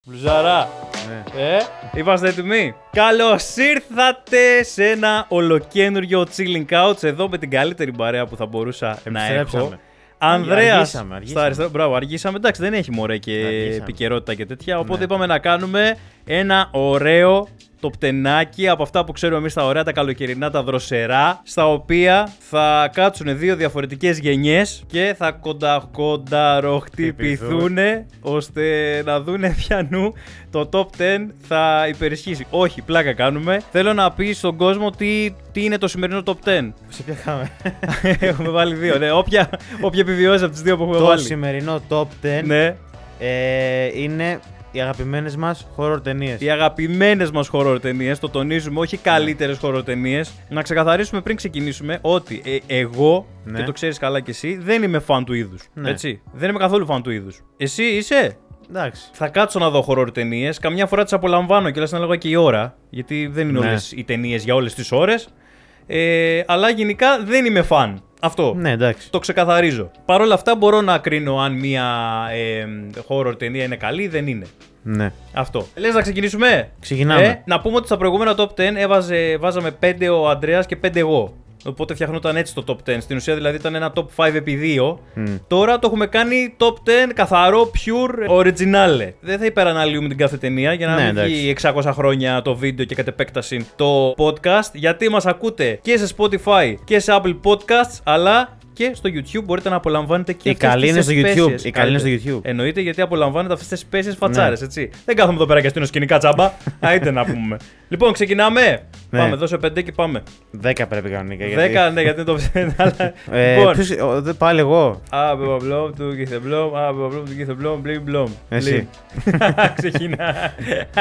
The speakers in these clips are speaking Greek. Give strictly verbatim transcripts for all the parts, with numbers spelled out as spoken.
Μπλουζαρά. Ναι. Ε, είμαστε έτοιμοι. Καλώς ήρθατε σε ένα ολοκένουργιο chilling couch εδώ με την καλύτερη παρέα που θα μπορούσα να έχω. Ανδρέας αργήσαμε, αργήσαμε. στα αριστερά. Μπράβο, αργήσαμε. Εντάξει, δεν έχει μωρέ και Αργήσαμε. επικαιρότητα και τέτοια. Οπότε Ναι. είπαμε να κάνουμε ένα ωραίο τοπτενάκι από αυτά που ξέρουμε εμείς τα ωραία, τα καλοκαιρινά, τα δροσερά, στα οποία θα κάτσουν δύο διαφορετικές γενιές και θα κονταχονταροχτυπηθούν ώστε να δούνε ποιανού το top δέκα θα υπερισχύσει. Όχι, πλάκα κάνουμε. Θέλω να πει στον κόσμο τι, τι είναι το σημερινό top δέκα. Σε ποια κάμερα. Έχουμε βάλει δύο, ναι. Όποια, όποια επιβιώσει από τις δύο που έχουμε Το βάλει. σημερινό top δέκα Ναι. ε, είναι οι αγαπημένες μας horror ταινίες. Οι αγαπημένες μας horror ταινίες, το τονίζουμε, όχι καλύτερες horror ταινίες. Να ξεκαθαρίσουμε πριν ξεκινήσουμε ότι ε, εγώ, Ναι. και το ξέρεις καλά κι εσύ, δεν είμαι φαν του είδους. Ναι. Έτσι. Δεν είμαι καθόλου φαν του είδους. Εσύ είσαι. Εντάξει. Θα κάτσω να δω horror ταινίες. Καμιά φορά τις απολαμβάνω και λες ανάλογα και η ώρα. Γιατί δεν είναι Ναι. όλες οι ταινίες για όλες τις ώρες. Ε, αλλά γενικά δεν είμαι φαν. Αυτό. Ναι, εντάξει. Το ξεκαθαρίζω. Παρ' όλα αυτά μπορώ να κρίνω αν μία ε, horror ταινία είναι καλή ή δεν είναι. Ναι. Αυτό. Λες να ξεκινήσουμε. Ξεκινάμε. Ε, να πούμε ότι στα προηγούμενα top δέκα έβαζε, βάζαμε πέντε ο Ανδρέας και πέντε εγώ. Οπότε φτιαχνόταν έτσι το top δέκα. Στην ουσία δηλαδή ήταν ένα top πέντε επί δύο. Mm. Τώρα το έχουμε κάνει top δέκα καθαρό, pure, original. Δεν θα υπεραναλύουμε την κάθε ταινία για να Ναι, μην εντάξει. βγει εξακόσια χρόνια το βίντεο και κατ' επέκταση το podcast. Γιατί μας ακούτε και σε Spotify και σε Apple Podcasts, αλλά και στο YouTube μπορείτε να απολαμβάνετε και Η αυτές καλή τις είναι στο εσπέσιες. YouTube. Η καλή είναι στο Καλύτερα. YouTube. Εννοείται, γιατί απολαμβάνετε αυτές τις σπέσιες φατσάρες, Ναι. έτσι. Δεν κάθομαι εδώ πέρα και στείνω σκηνικά τσάμπα. Άιτε να πούμε. Λοιπόν, ξεκινάμε. Ναι. Πάμε, δώσε πέντε και πάμε. δέκα πρέπει κανονικά. γιατί- Δέκα, ναι, γιατί είναι το αλλά- Ε, Λοιπόν. ποιος- ο, δε- πάλι εγώ. Α, μπλομ, του γίθε μπλομ, α, μπλομ, του γίθε μπλομ, μπλιμ μπλομ. Εσύ. Ξεκινά.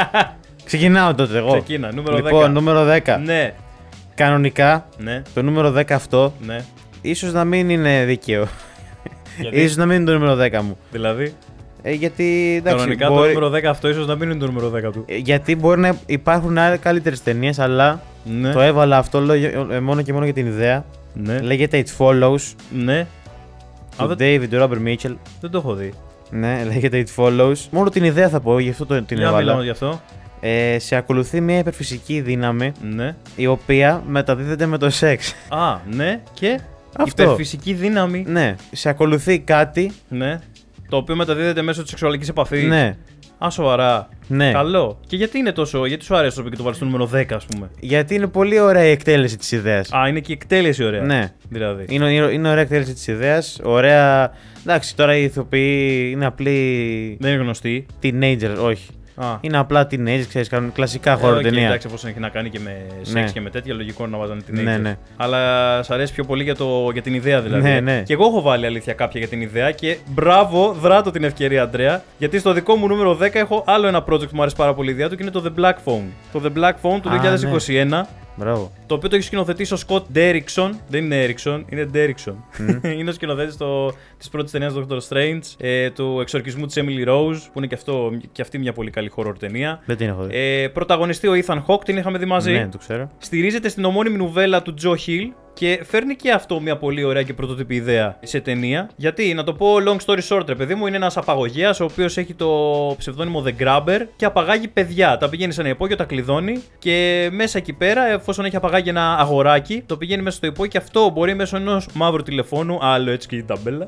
Ξεκινάω τότε εγώ. Ξεκίνα, νούμερο Λοιπόν, δέκα. νούμερο δέκα. Ναι, Κανονικά, ναι, το νούμερο δέκα αυτό ναι. ίσως να μην είναι δίκαιο. Γιατί, Ίσως να μην είναι το νούμερο δέκα μου. δηλαδή, Ε, γιατί εντάξει, κανονικά το μπορεί, νούμερο δέκα αυτό ίσως να μην είναι το νούμερο δέκα του. ε, γιατί μπορεί να υπάρχουν καλύτερες ταινίες, αλλά Ναι, το έβαλα αυτό λόγω- ε, μόνο και μόνο για την ιδέα. ναι, Λέγεται It Follows ναι. Α, του δεν, David Robert Mitchell. δεν το έχω δει. Ναι, λέγεται It Follows. Μόνο την ιδέα θα πω, γι' αυτό το, την Για μιλάμε έβαλα. γι' αυτό. Ε, σε ακολουθεί μια υπερφυσική δύναμη Ναι. η οποία μεταδίδεται με το σεξ. Α, ναι, και Αυτό. υπερφυσική δύναμη. Ναι, σε ακολουθεί κάτι. Ναι. Το οποίο μεταδίδεται μέσω της σεξουαλικής επαφής. Ναι, Α, σοβαρά. ναι. Καλό. Και γιατί είναι τόσο, γιατί σου αρέσει τόσο και το βάλει στο νούμερο δέκα, ας πούμε. Γιατί είναι πολύ ωραία η εκτέλεση της ιδέας. Α, είναι και η εκτέλεση ωραία. Ναι. Δηλαδή. Είναι, είναι, είναι ωραία εκτέλεση της ιδέας. Ωραία. Εντάξει, τώρα οι ηθοποιοί είναι απλοί Δεν είναι γνωστή. teenager, όχι. Α. Είναι απλά teenagers, ξέρεις, κάνουν κλασικά Ε, χώρο οκ, ταινία. εντάξει, εφόσον έχει να κάνει και με σεξ Ναι. και με τέτοια, λογικό να βάζανε την Ναι, ναι. Αλλά σ' αρέσει πιο πολύ για, το, για την ιδέα δηλαδή. Ναι, ναι. Και εγώ έχω βάλει αλήθεια κάποια για την ιδέα και μπράβο, δράτω την ευκαιρία, Αντρέα. Γιατί στο δικό μου νούμερο δέκα έχω άλλο ένα project που μου αρέσει πάρα πολύ η ιδέα του και είναι το The Black Phone. Το The Black Phone του Α, δύο χιλιάδες είκοσι ένα. Μπράβο. Το οποίο το έχει σκηνοθετήσει ο Σκοτ Ντέριξον. Δεν είναι Έριξον, είναι Ντέριξον. Είναι ο σκηνοθέτης τη πρώτη ταινία του Doctor Strange, ε, του εξορκισμού τη Emily Rose, που είναι και, αυτό, και αυτή μια πολύ καλή horror ταινία. Δεν την έχω δει. Ε, πρωταγωνιστεί ο Ethan Hawke, την είχαμε δει μαζί. Ναι, το ξέρω. Στηρίζεται στην ομώνυμη νουβέλα του Joe Hill και φέρνει και αυτό μια πολύ ωραία και πρωτότυπη ιδέα σε ταινία. Γιατί, να το πω long story short, ρε παιδί μου, είναι ένας απαγωγέας ο οποίος έχει το ψευδόνυμο The Grabber και απαγάγει παιδιά. Τα πηγαίνει σε ένα υπόγειο, τα κλειδώνει και μέσα εκεί πέρα, εφόσον έχει απαγάγει ένα αγοράκι, το πηγαίνει μέσα στο υπόγειο και αυτό μπορεί μέσω ενός μαύρου τηλεφώνου, άλλο έτσι και η ταμπέλα,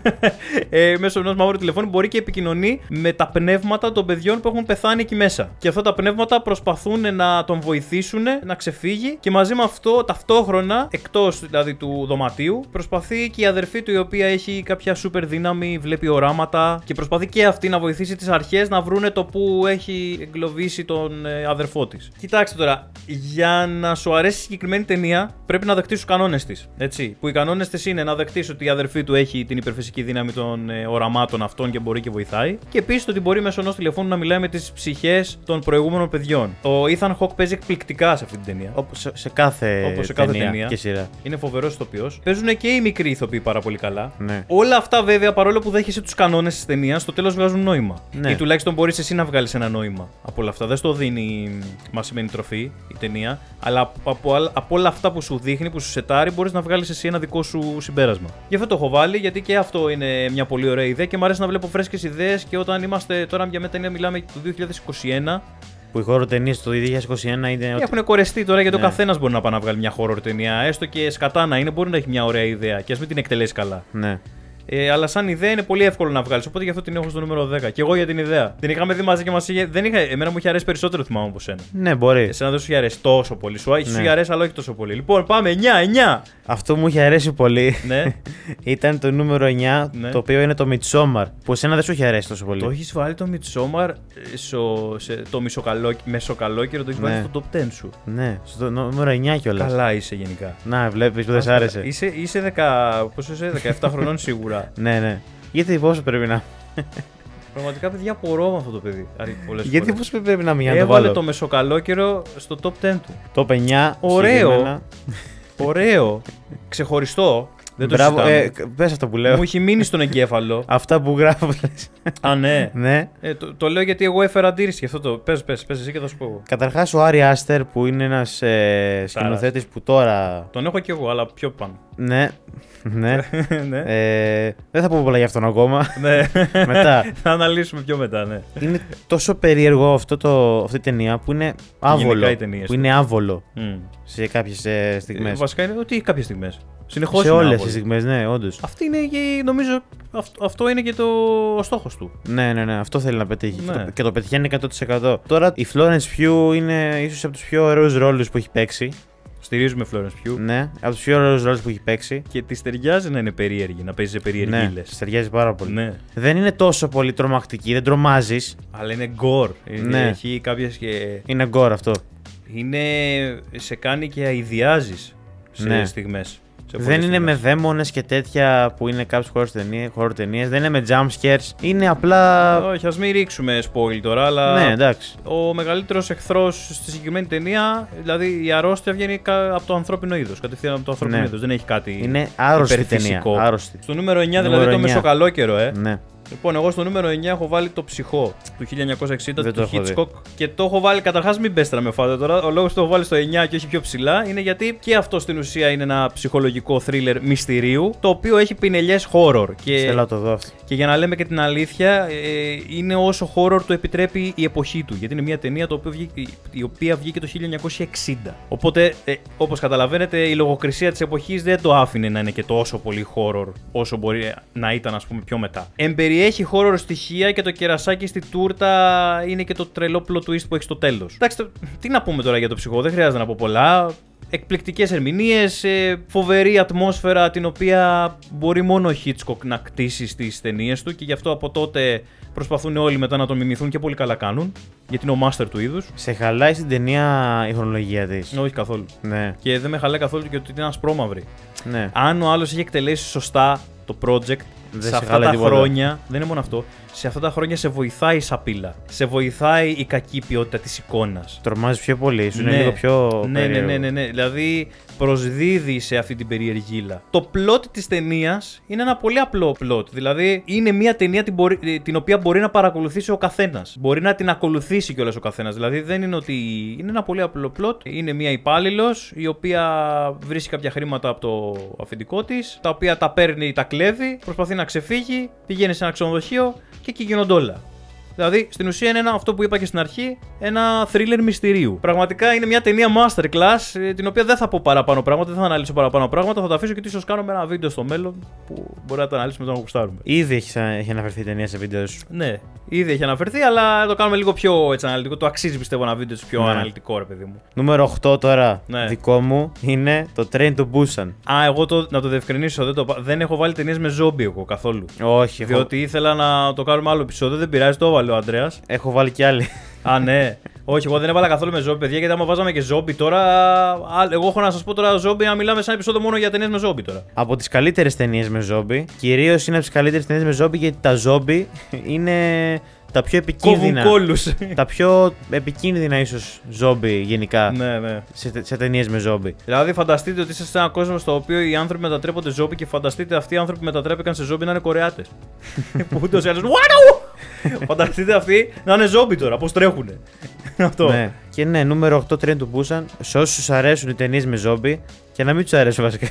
ε, μέσω ενός μαύρου τηλεφώνου μπορεί και επικοινωνεί με τα πνεύματα των παιδιών που έχουν πεθάνει εκεί μέσα. Και αυτά τα πνεύματα προσπαθούν να τον βοηθήσουν να ξεφύγει και μαζί με αυτό ταυτόχρονα, εκτός δηλαδή του δωματίου, προσπαθεί και η αδερφή του η οποία έχει κάποια σούπερ δύναμη, βλέπει οράματα και προσπαθεί και αυτή να βοηθήσει τις αρχές να βρούνε το που έχει εγκλωβίσει τον ε, αδερφό της. Κοιτάξτε τώρα, για να σου αρέσει η συγκεκριμένη ταινία πρέπει να δεχτείς τους κανόνες της. Έτσι. Που οι κανόνες της είναι να δεχτείς ότι η αδερφή του έχει την υπερφυσική δύναμη των ε, οραμάτων αυτών και μπορεί και βοηθάει. Και επίσης ότι μπορεί μέσω ενός τηλεφώνου να μιλάει με τις ψυχές των προηγούμενων παιδιών. Ο Ethan Hawke παίζει εκπληκτικά σε αυτή την ταινία. Όπως σε, σε κάθε, Όπως σε κάθε ταινία, ταινία. και σειρά. σειρά. Είναι φοβερό ηθοποιό. Παίζουν και οι μικροί ηθοποιοί πάρα πολύ καλά. Ναι. Όλα αυτά βέβαια, παρόλο που δέχεσαι τους κανόνες της ταινίας, στο τέλος βγάζουν νόημα. Ναι. Ή τουλάχιστον μπορείς εσύ να βγάλεις ένα νόημα από όλα αυτά. Δεν στο δίνει μασημένη τροφή η ταινία, αλλά από, από όλα αυτά που σου δείχνει, που σου σετάρει, μπορείς να βγάλεις εσύ ένα δικό σου συμπέρασμα. Γι' αυτό το έχω βάλει, γιατί και αυτό είναι μια πολύ ωραία ιδέα και μου αρέσει να βλέπω φρέσκες ιδέες. Και όταν είμαστε τώρα για μια ταινία, μιλάμε του δύο χιλιάδες είκοσι ένα. Που οι horror ταινίες το δύο χιλιάδες είκοσι ένα είναι. Και έχουν κορεστεί τώρα, γιατί ναι. ο καθένας μπορεί να πάει να βγάλει μια horror ταινία. Έστω και σκατά να είναι, μπορεί να έχει μια ωραία ιδέα και ας μην την εκτελέσει καλά. Ναι. Ε, αλλά σαν ιδέα είναι πολύ εύκολο να βγάλει. Οπότε γι' αυτό την έχω στο νούμερο δέκα. Και εγώ για την ιδέα. Την είχαμε δει μαζί και μα είχε. Δεν είχα... Εμένα μου είχε αρέσει περισσότερο, θυμάμαι, από σένα. Ναι, μπορεί. Εσένα δεν σου είχε αρέσει τόσο πολύ. Σου, ναι. σου είχε αρέσει, αλλά όχι τόσο πολύ. Λοιπόν, πάμε εννιά, εννιά. Αυτό μου είχε αρέσει πολύ. Ναι. Ήταν το νούμερο εννιά, ναι. Το οποίο είναι το Midsommar. Που εσένα δεν σου είχε αρέσει τόσο πολύ. Το έχει βάλει το Midsommar στο, σε, το μεσοκαλόκαιρο, το έχει βάλει ναι. στο top δέκα σου. Ναι, στο νούμερο εννιά κιόλας. Καλά είσαι γενικά. Να, βλέπει που δεν σ' άρεσε. Είσαι, είσαι δεκα, πόσο είσαι, δεκαεπτά χρονών σίγουρα. Ναι, ναι. Γιατί πόσο πρέπει να. Πραγματικά, παιδιά, απορώ με αυτό το παιδί. Γιατί πώ πρέπει να μην το έβαλε το μεσοκαλόκαιρο στο top δέκα του. Top εννιά. Ωραίο. Ωραίο. Ξεχωριστό. Δεν το Μπράβο, συζητάμε. ε, πες αυτό που λέω. Μου έχει μείνει στον εγκέφαλο. Αυτά που γράφω. Α, ναι. ναι. Ε, το, το λέω γιατί εγώ έφερα αντίρρηση γι' αυτό το. Πες, πες, πες εσύ και θα σου πω εγώ. Καταρχάς, ο Άρι Άστερ που είναι ένας ε, σκηνοθέτης που τώρα. Τον έχω κι εγώ, αλλά πιο πάνω. Ναι. ναι. ναι. Ε, δεν θα πω πολλά για αυτόν ακόμα. ναι. μετά. Θα αναλύσουμε πιο μετά, ναι. Είναι τόσο περίεργο αυτό το, αυτή η ταινία που είναι άβολο. Που είναι άβολο mm. σε κάποιες ε, στιγμές. Ε, βασικά είναι ότι κάποιες στιγμές. Συνεχώς σε όλες τις στιγμές, ναι, όντως. Αυτή είναι και νομίζω. Αυτό, αυτό είναι και το ο στόχος του. Ναι, ναι, ναι, αυτό θέλει να πετύχει. Ναι. Και, το, και το πετυχαίνει εκατό τοις εκατό. Τώρα η Florence Pugh είναι ίσως από τους πιο ωραίους ρόλους που έχει παίξει. Στηρίζουμε Florence Pugh. Ναι, από τους πιο ωραίους ρόλους που έχει παίξει. Και τη ταιριάζει να είναι περίεργη, να παίζει σε περιεργίλες. Ναι, της ταιριάζει πάρα πολύ. Ναι. Δεν είναι τόσο πολύ τρομακτική, δεν τρομάζεις. Αλλά είναι γκορ. Ναι. Έχει κάποιες και. Είναι γκορ αυτό. Είναι. Σε κάνει και αηδιάζεις σε ναι. στιγμές. Δεν είναι με δαίμονες και τέτοια που είναι κάποιες horror ταινίες, δεν είναι με jump scares, είναι απλά. Όχι, ας μην ρίξουμε spoil τώρα, αλλά. Ναι, εντάξει. Ο μεγαλύτερος εχθρός στη συγκεκριμένη ταινία, δηλαδή η αρρώστια βγαίνει από το ανθρώπινο είδος. Κατευθείαν από το ανθρώπινο ναι. είδος. Δεν έχει κάτι. Είναι άρρωστη ταινία. Άρρωστη. Στο νούμερο εννιά, νούμερο δηλαδή εννιά. Το μεσοκαλόκαιρο, ε. Ναι. Λοιπόν, εγώ στο νούμερο εννιά έχω βάλει το Ψυχό του χίλια εννιακόσια εξήντα του Hitchcock και το έχω βάλει. Καταρχάς, μην πέστε να με φάτε τώρα. Ο λόγος που το έχω βάλει στο εννιά και όχι πιο ψηλά είναι γιατί και αυτό στην ουσία είναι ένα ψυχολογικό thriller μυστηρίου, το οποίο έχει πινελιές horror. Και, θέλω να το δω. Και για να λέμε και την αλήθεια, ε, είναι όσο horror το επιτρέπει η εποχή του. Γιατί είναι μια ταινία το οποίο βγήκε, η οποία βγήκε το χίλια εννιακόσια εξήντα. Οπότε, ε, όπως καταλαβαίνετε, η λογοκρισία της εποχής δεν το άφηνε να είναι και τόσο πολύ horror όσο μπορεί να ήταν, ας πούμε, πιο μετά. Περιέχει horror στοιχεία και το κερασάκι στη τούρτα είναι και το τρελό plot twist που έχει στο τέλος. Εντάξει, τι να πούμε τώρα για το Ψυχό, δεν χρειάζεται να πω πολλά. Εκπληκτικές ερμηνείες, φοβερή ατμόσφαιρα την οποία μπορεί μόνο ο Hitchcock να κτίσει στις ταινίες του και γι' αυτό από τότε προσπαθούν όλοι μετά να τον μιμηθούν και πολύ καλά κάνουν. Γιατί είναι ο master του είδους. Σε χαλάει στην ταινία η χρονολογία της? Όχι καθόλου. Ναι. Και δεν με χαλάει καθόλου και ότι είναι ένα πρόμαυρη. Ναι. Αν ο άλλος έχει εκτελέσει σωστά το project, δεν σε αυτά τα τίποτα. χρόνια, δεν είναι μόνο αυτό, σε αυτά τα χρόνια σε βοηθάει η σαπίλα. Σε βοηθάει η κακή ποιότητα της εικόνας. Τρομάζει πιο πολύ, σου ναι. είναι λίγο πιο. Ναι, ναι, ναι, ναι, ναι. Δηλαδή προσδίδει σε αυτή την περιεργίλα. Το plot της ταινίας είναι ένα πολύ απλό plot. Δηλαδή είναι μια ταινία την, μπορεί, την οποία μπορεί να παρακολουθήσει ο καθένας. Μπορεί να την ακολουθήσει κιόλας ο καθένας. Δηλαδή δεν είναι ότι. Είναι ένα πολύ απλό plot. Είναι μια υπάλληλος η οποία βρίσκει κάποια χρήματα από το αφεντικό της, τα οποία τα παίρνει, τα κλέβει, προσπαθεί να ξεφύγει, πηγαίνει σε ένα ξενοδοχείο και εκεί γίνονται όλα. Δηλαδή, στην ουσία είναι ένα, αυτό που είπα και στην αρχή, ένα thriller μυστηρίου. Πραγματικά είναι μια ταινία masterclass, την οποία δεν θα πω παραπάνω πράγματα, δεν θα αναλύσω παραπάνω πράγματα, θα το αφήσω και ίσως κάνουμε ένα βίντεο στο μέλλον που μπορεί να το αναλύσουμε όταν γουστάρουμε. Ήδη έχει, έχει αναφερθεί η ταινία σε βίντεο σου. Ναι, ήδη έχει αναφερθεί, αλλά το κάνουμε λίγο πιο έτσι, αναλυτικό. Το αξίζει πιστεύω ένα βίντεο πιο ναι. αναλυτικό, ρε παιδί μου. Νούμερο οκτώ τώρα, ναι. δικό μου, είναι το Train to Busan. Α, εγώ το, να το διευκρινίσω, δεν, το, δεν έχω βάλει ταινίες με ζόμπι εγώ καθόλου. Όχι, διότι έχω... ήθελα να το κάνουμε άλλο επεισόδιο, δεν πειράζει, το έβαλε ο Ανδρέας. Έχω βάλει κι άλλη. Α, ναι. Όχι, εγώ δεν έβαλα καθόλου με ζόμπι, παιδιά, γιατί άμα βάζαμε και ζόμπι τώρα. Εγώ έχω να σας πω τώρα ζόμπι να μιλάμε σε ένα επεισόδιο μόνο για ταινίες με ζόμπι τώρα. Από τις καλύτερες ταινίες με ζόμπι. Κυρίως είναι από τις καλύτερες ταινίες με ζόμπι γιατί τα ζόμπι είναι τα πιο επικίνδυνα. Τα πιο επικίνδυνα ίσως ζόμπι γενικά. Ναι, ναι. Σε, σε ταινίες με ζόμπι. Δηλαδή, φανταστείτε ότι είστε σε έναν κόσμο στο οποίο οι άνθρωποι μετατρέπονται ζόμπι και φανταστείτε αυτοί οι άνθρωποι που μετατρέπηκαν σε ζόμπι να είναι Κορεάτες. Που ούτως ή άλλως. Φανταστείτε αυτοί να είναι ζόμπι τώρα, πώς τρέχουνε. Αυτό. Ναι. Και ναι, νούμερο οκτώ, Train to Busan. Σε όσους αρέσουν οι ταινίες με ζόμπι και να μην τους αρέσουν βασικά.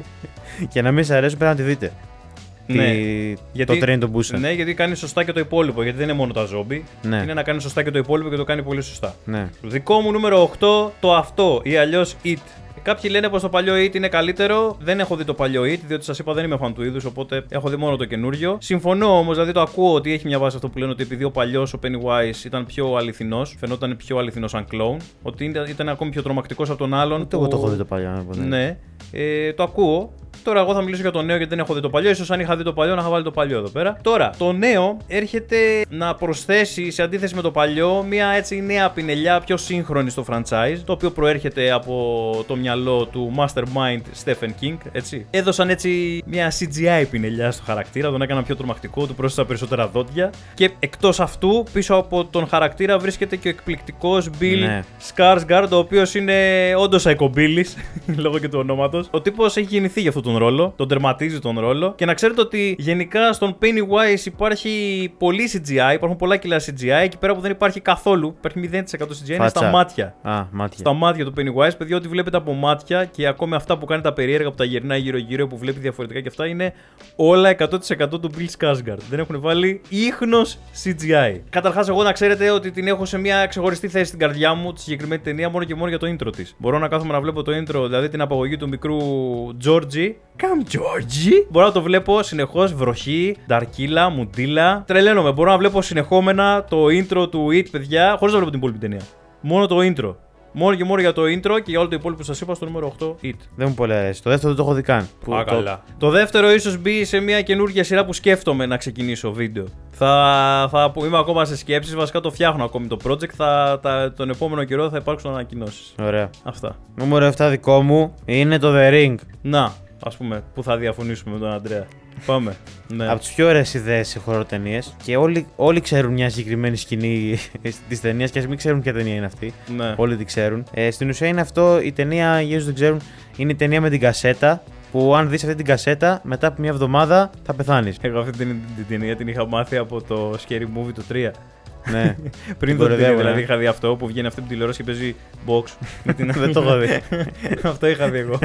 Και να μην σας αρέσουν πρέπει να τη δείτε. Ναι, τη... γιατί, το Train to Busan. Ναι, γιατί κάνει σωστά και το υπόλοιπο. Γιατί δεν είναι μόνο τα ζόμπι. Ναι. Είναι να κάνει σωστά και το υπόλοιπο και το κάνει πολύ σωστά. Ναι. Δικό μου νούμερο οκτώ, το αυτό ή αλλιώς It. Κάποιοι λένε πως το παλιό It είναι καλύτερο. Δεν έχω δει το παλιό It, διότι σας είπα δεν είμαι φαν του είδους, οπότε έχω δει μόνο το καινούριο. Συμφωνώ όμως, δηλαδή το ακούω ότι έχει μια βάση αυτό που λένε ότι επειδή ο παλιός ο Pennywise ήταν πιο αληθινός, φαινόταν πιο αληθινός σαν κλόουν, ότι ήταν, ήταν ακόμη πιο τρομακτικός από τον άλλον. Ούτε που... εγώ το έχω δει το παλιό. Ναι, ε, το ακούω. Τώρα, εγώ θα μιλήσω για το νέο γιατί δεν έχω δει το παλιό. Ίσως αν είχα δει το παλιό να είχα βάλει το παλιό εδώ πέρα. Τώρα, το νέο έρχεται να προσθέσει σε αντίθεση με το παλιό μια έτσι νέα πινελιά πιο σύγχρονη στο franchise. Το οποίο προέρχεται από το μυαλό του Mastermind Stephen King. Έτσι. Έδωσαν έτσι μια σι τζι άι πινελιά στο χαρακτήρα, τον έκαναν πιο τρομακτικό, του πρόσθεσαν περισσότερα δόντια. Και εκτός αυτού, πίσω από τον χαρακτήρα βρίσκεται και ο εκπληκτικός Bill ναι. Skarsgård, ο οποίος είναι όντως psychobillis, λόγω και του ονόματος. Ο τύπος έχει γεννηθεί για αυτό τον ρόλο, τον τερματίζει τον ρόλο. Και να ξέρετε ότι γενικά στον Pennywise υπάρχει πολύ σι τζι άι, υπάρχουν πολλά κιλά σι τζι άι. Εκεί πέρα που δεν υπάρχει καθόλου, υπάρχει μηδέν τοις εκατό σι τζι άι, είναι στα μάτια. Α, μάτια. Στα μάτια του Pennywise, παιδιά, ό,τι βλέπετε από μάτια και ακόμη αυτά που κάνει τα περίεργα που τα γυρνάει γύρω-γύρω, που βλέπει διαφορετικά και αυτά, είναι όλα εκατό τοις εκατό του Bill Skarsgård. Δεν έχουν βάλει ίχνος σι τζι άι. Καταρχάς, εγώ να ξέρετε ότι την έχω σε μια ξεχωριστή θέση στην καρδιά μου, τη συγκεκριμένη ταινία, μόνο και μόνο για το intro της. Μπορώ να κάθομαι να βλέπω το intro, δηλαδή την απαγωγή του μικρού Georgie. Come Georgie! Μπορώ να το βλέπω συνεχώς, βροχή, νταρκύλα, μουντίλα. Τρελαίνομαι. Μπορώ να βλέπω συνεχόμενα το intro του It, παιδιά, χωρίς να βλέπω την υπόλοιπη ταινία. Μόνο το intro. Μόνο και μόνο για το intro και για όλο το υπόλοιπο που σας είπα στο νούμερο οκτώ, It. Δεν μου πολύ αρέσει. Το δεύτερο δεν το έχω δει καν. Που Α, το... καλά. Το δεύτερο ίσως μπει σε μια καινούργια σειρά που σκέφτομαι να ξεκινήσω βίντεο. Θα, θα είμαι ακόμα σε σκέψεις, βασικά το φτιάχνω ακόμη το project. Θα, τα, τον επόμενο καιρό θα υπάρξουν ανακοινώσεις. Ωραία. Αυτά. Νούμερο επτά δικό μου είναι το The Ring. Να, ας πούμε, που θα διαφωνήσουμε με τον Αντρέα. Πάμε. Ναι. Από τις πιο ωραίες ιδέες σε χοροτενίες και όλοι, όλοι ξέρουν μια συγκεκριμένη σκηνή της ταινίας και ας μην ξέρουν ποια ταινία είναι αυτή. Ναι. Όλοι την ξέρουν. Ε, στην ουσία είναι αυτό, η ταινία, για όσους δεν ξέρουν, είναι η ταινία με την κασέτα. Που αν δεις αυτή την κασέτα, μετά από μια εβδομάδα θα πεθάνεις. Εγώ αυτή την, την ταινία την είχα μάθει από το Scary Movie το τρία. Ναι. Πριν το τρία, δηλαδή είχα δει αυτό που βγαίνει αυτή την τηλεόραση και παίζει box. Δεν το έχω δει. Αυτό είχα δει εγώ.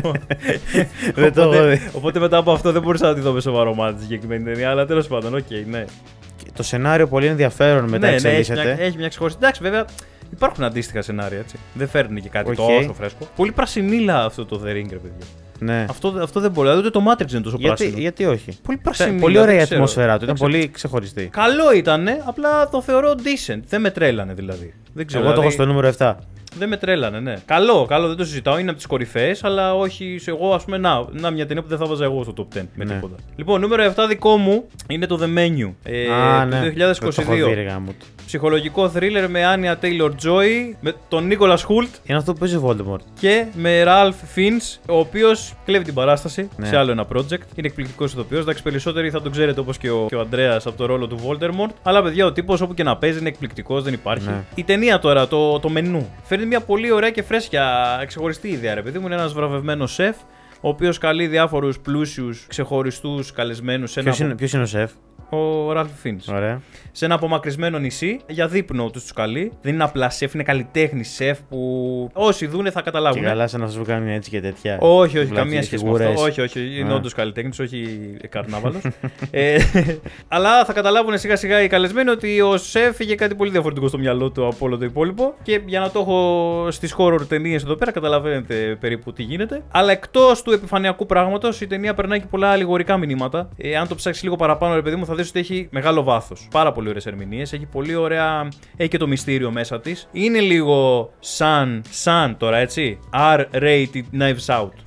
Δεν το έχω δει. Οπότε μετά από αυτό δεν μπορούσα να τη δω με σοβαρό μάτι τη συγκεκριμένη ταινία, αλλά τέλος πάντων, οκ, ναι. Το σενάριο πολύ ενδιαφέρον μετά εξελίσσεται. Έχει μια ξεχωριστή. Εντάξει, βέβαια. Υπάρχουν αντίστοιχα σενάρια, έτσι. Δεν φέρνει και κάτι okay. τόσο φρέσκο. Πολύ πρασινίλα αυτό το The Ring, ρε παιδιά. Ναι. Αυτό, αυτό δεν μπορεί. Δηλαδή ούτε το Matrix είναι τόσο γιατί, πράσινο. Γιατί όχι. Πολύ πρασινίλα. Πολύ ωραία η ατμόσφαιρά του. Ήταν πολύ ξεχωριστή. Καλό ήτανε, απλά το θεωρώ decent. Δεν με τρέλανε δηλαδή. Δεν ξέρω, Εγώ δηλαδή... το έχω στο νούμερο επτά. Δεν με τρέλανε, ναι. Καλό, καλό, δεν το συζητάω. Είναι από τις κορυφαίες, αλλά όχι σε εγώ, ας πούμε, να, να μια ταινία που δεν θα βάζα εγώ στο top δέκα με ναι. τίποτα. Λοιπόν, νούμερο επτά δικό μου είναι το The Menu. Ε, Α, του ναι. δύο χιλιάδες είκοσι δύο. Ψυχολογικό θρίλερ με Άνια Taylor-Joy, με τον Nicholas Hoult. Είναι αυτό που παίζει Voldemort. Και με Ralph Fiennes, ο οποίος κλέβει την παράσταση ναι. σε άλλο ένα project. Είναι εκπληκτικός ηθοποιός. Εντάξει, περισσότεροι θα τον ξέρετε όπως και ο, και ο Ανδρέας από το ρόλο του Voldemort. Αλλά παιδιά, ο τύπος όπου και να παίζει είναι εκπληκτικός, δεν υπάρχει. Ναι. Η ταινία τώρα, το, το μενού, φέρνει μια πολύ ωραία και φρέσκια ξεχωριστή ιδέα, ρε παιδί μου. Είναι ένας βραβευμένος σεφ, ο οποίος καλεί διάφορους πλούσιους, ξεχωριστούς καλεσμένους. Ποιος είναι, ποιος είναι ο σεφ? Ο Ralph Fiennes. Ωραία. Σε ένα απομακρυσμένο νησί για δείπνο τους τους καλεί. Δεν είναι απλά σεφ, είναι καλλιτέχνη σεφ που όσοι δούνε θα καταλάβουν. Και καλά, σαν να σου κάνει έτσι και τέτοια. Όχι, όχι, καμία σχέση με αυτό. Όχι, όχι, είναι όντως καλλιτέχνης, όχι καρνάβαλος. ε, αλλά θα καταλάβουν σιγά σιγά οι καλεσμένοι ότι ο σεφ είχε κάτι πολύ διαφορετικό στο μυαλό του από όλο το υπόλοιπο. Και για να το έχω στις horror ταινίες εδώ πέρα, καταλαβαίνετε περίπου τι γίνεται. Αλλά εκτός του επιφανειακού πράγματος, η ταινία περνάει και πολλά αλληγορικά μηνύματα. Ε, αν το ψάξει λίγο παραπάνω, ρε παιδί μου, θα δεις ότι έχει μεγάλο βάθος. Πάρα πολύ ωραίες ερμηνείες. Έχει πολύ ωραία. Έχει και το μυστήριο μέσα της. Είναι λίγο σαν, σαν τώρα έτσι. αρ-rated Knives Out.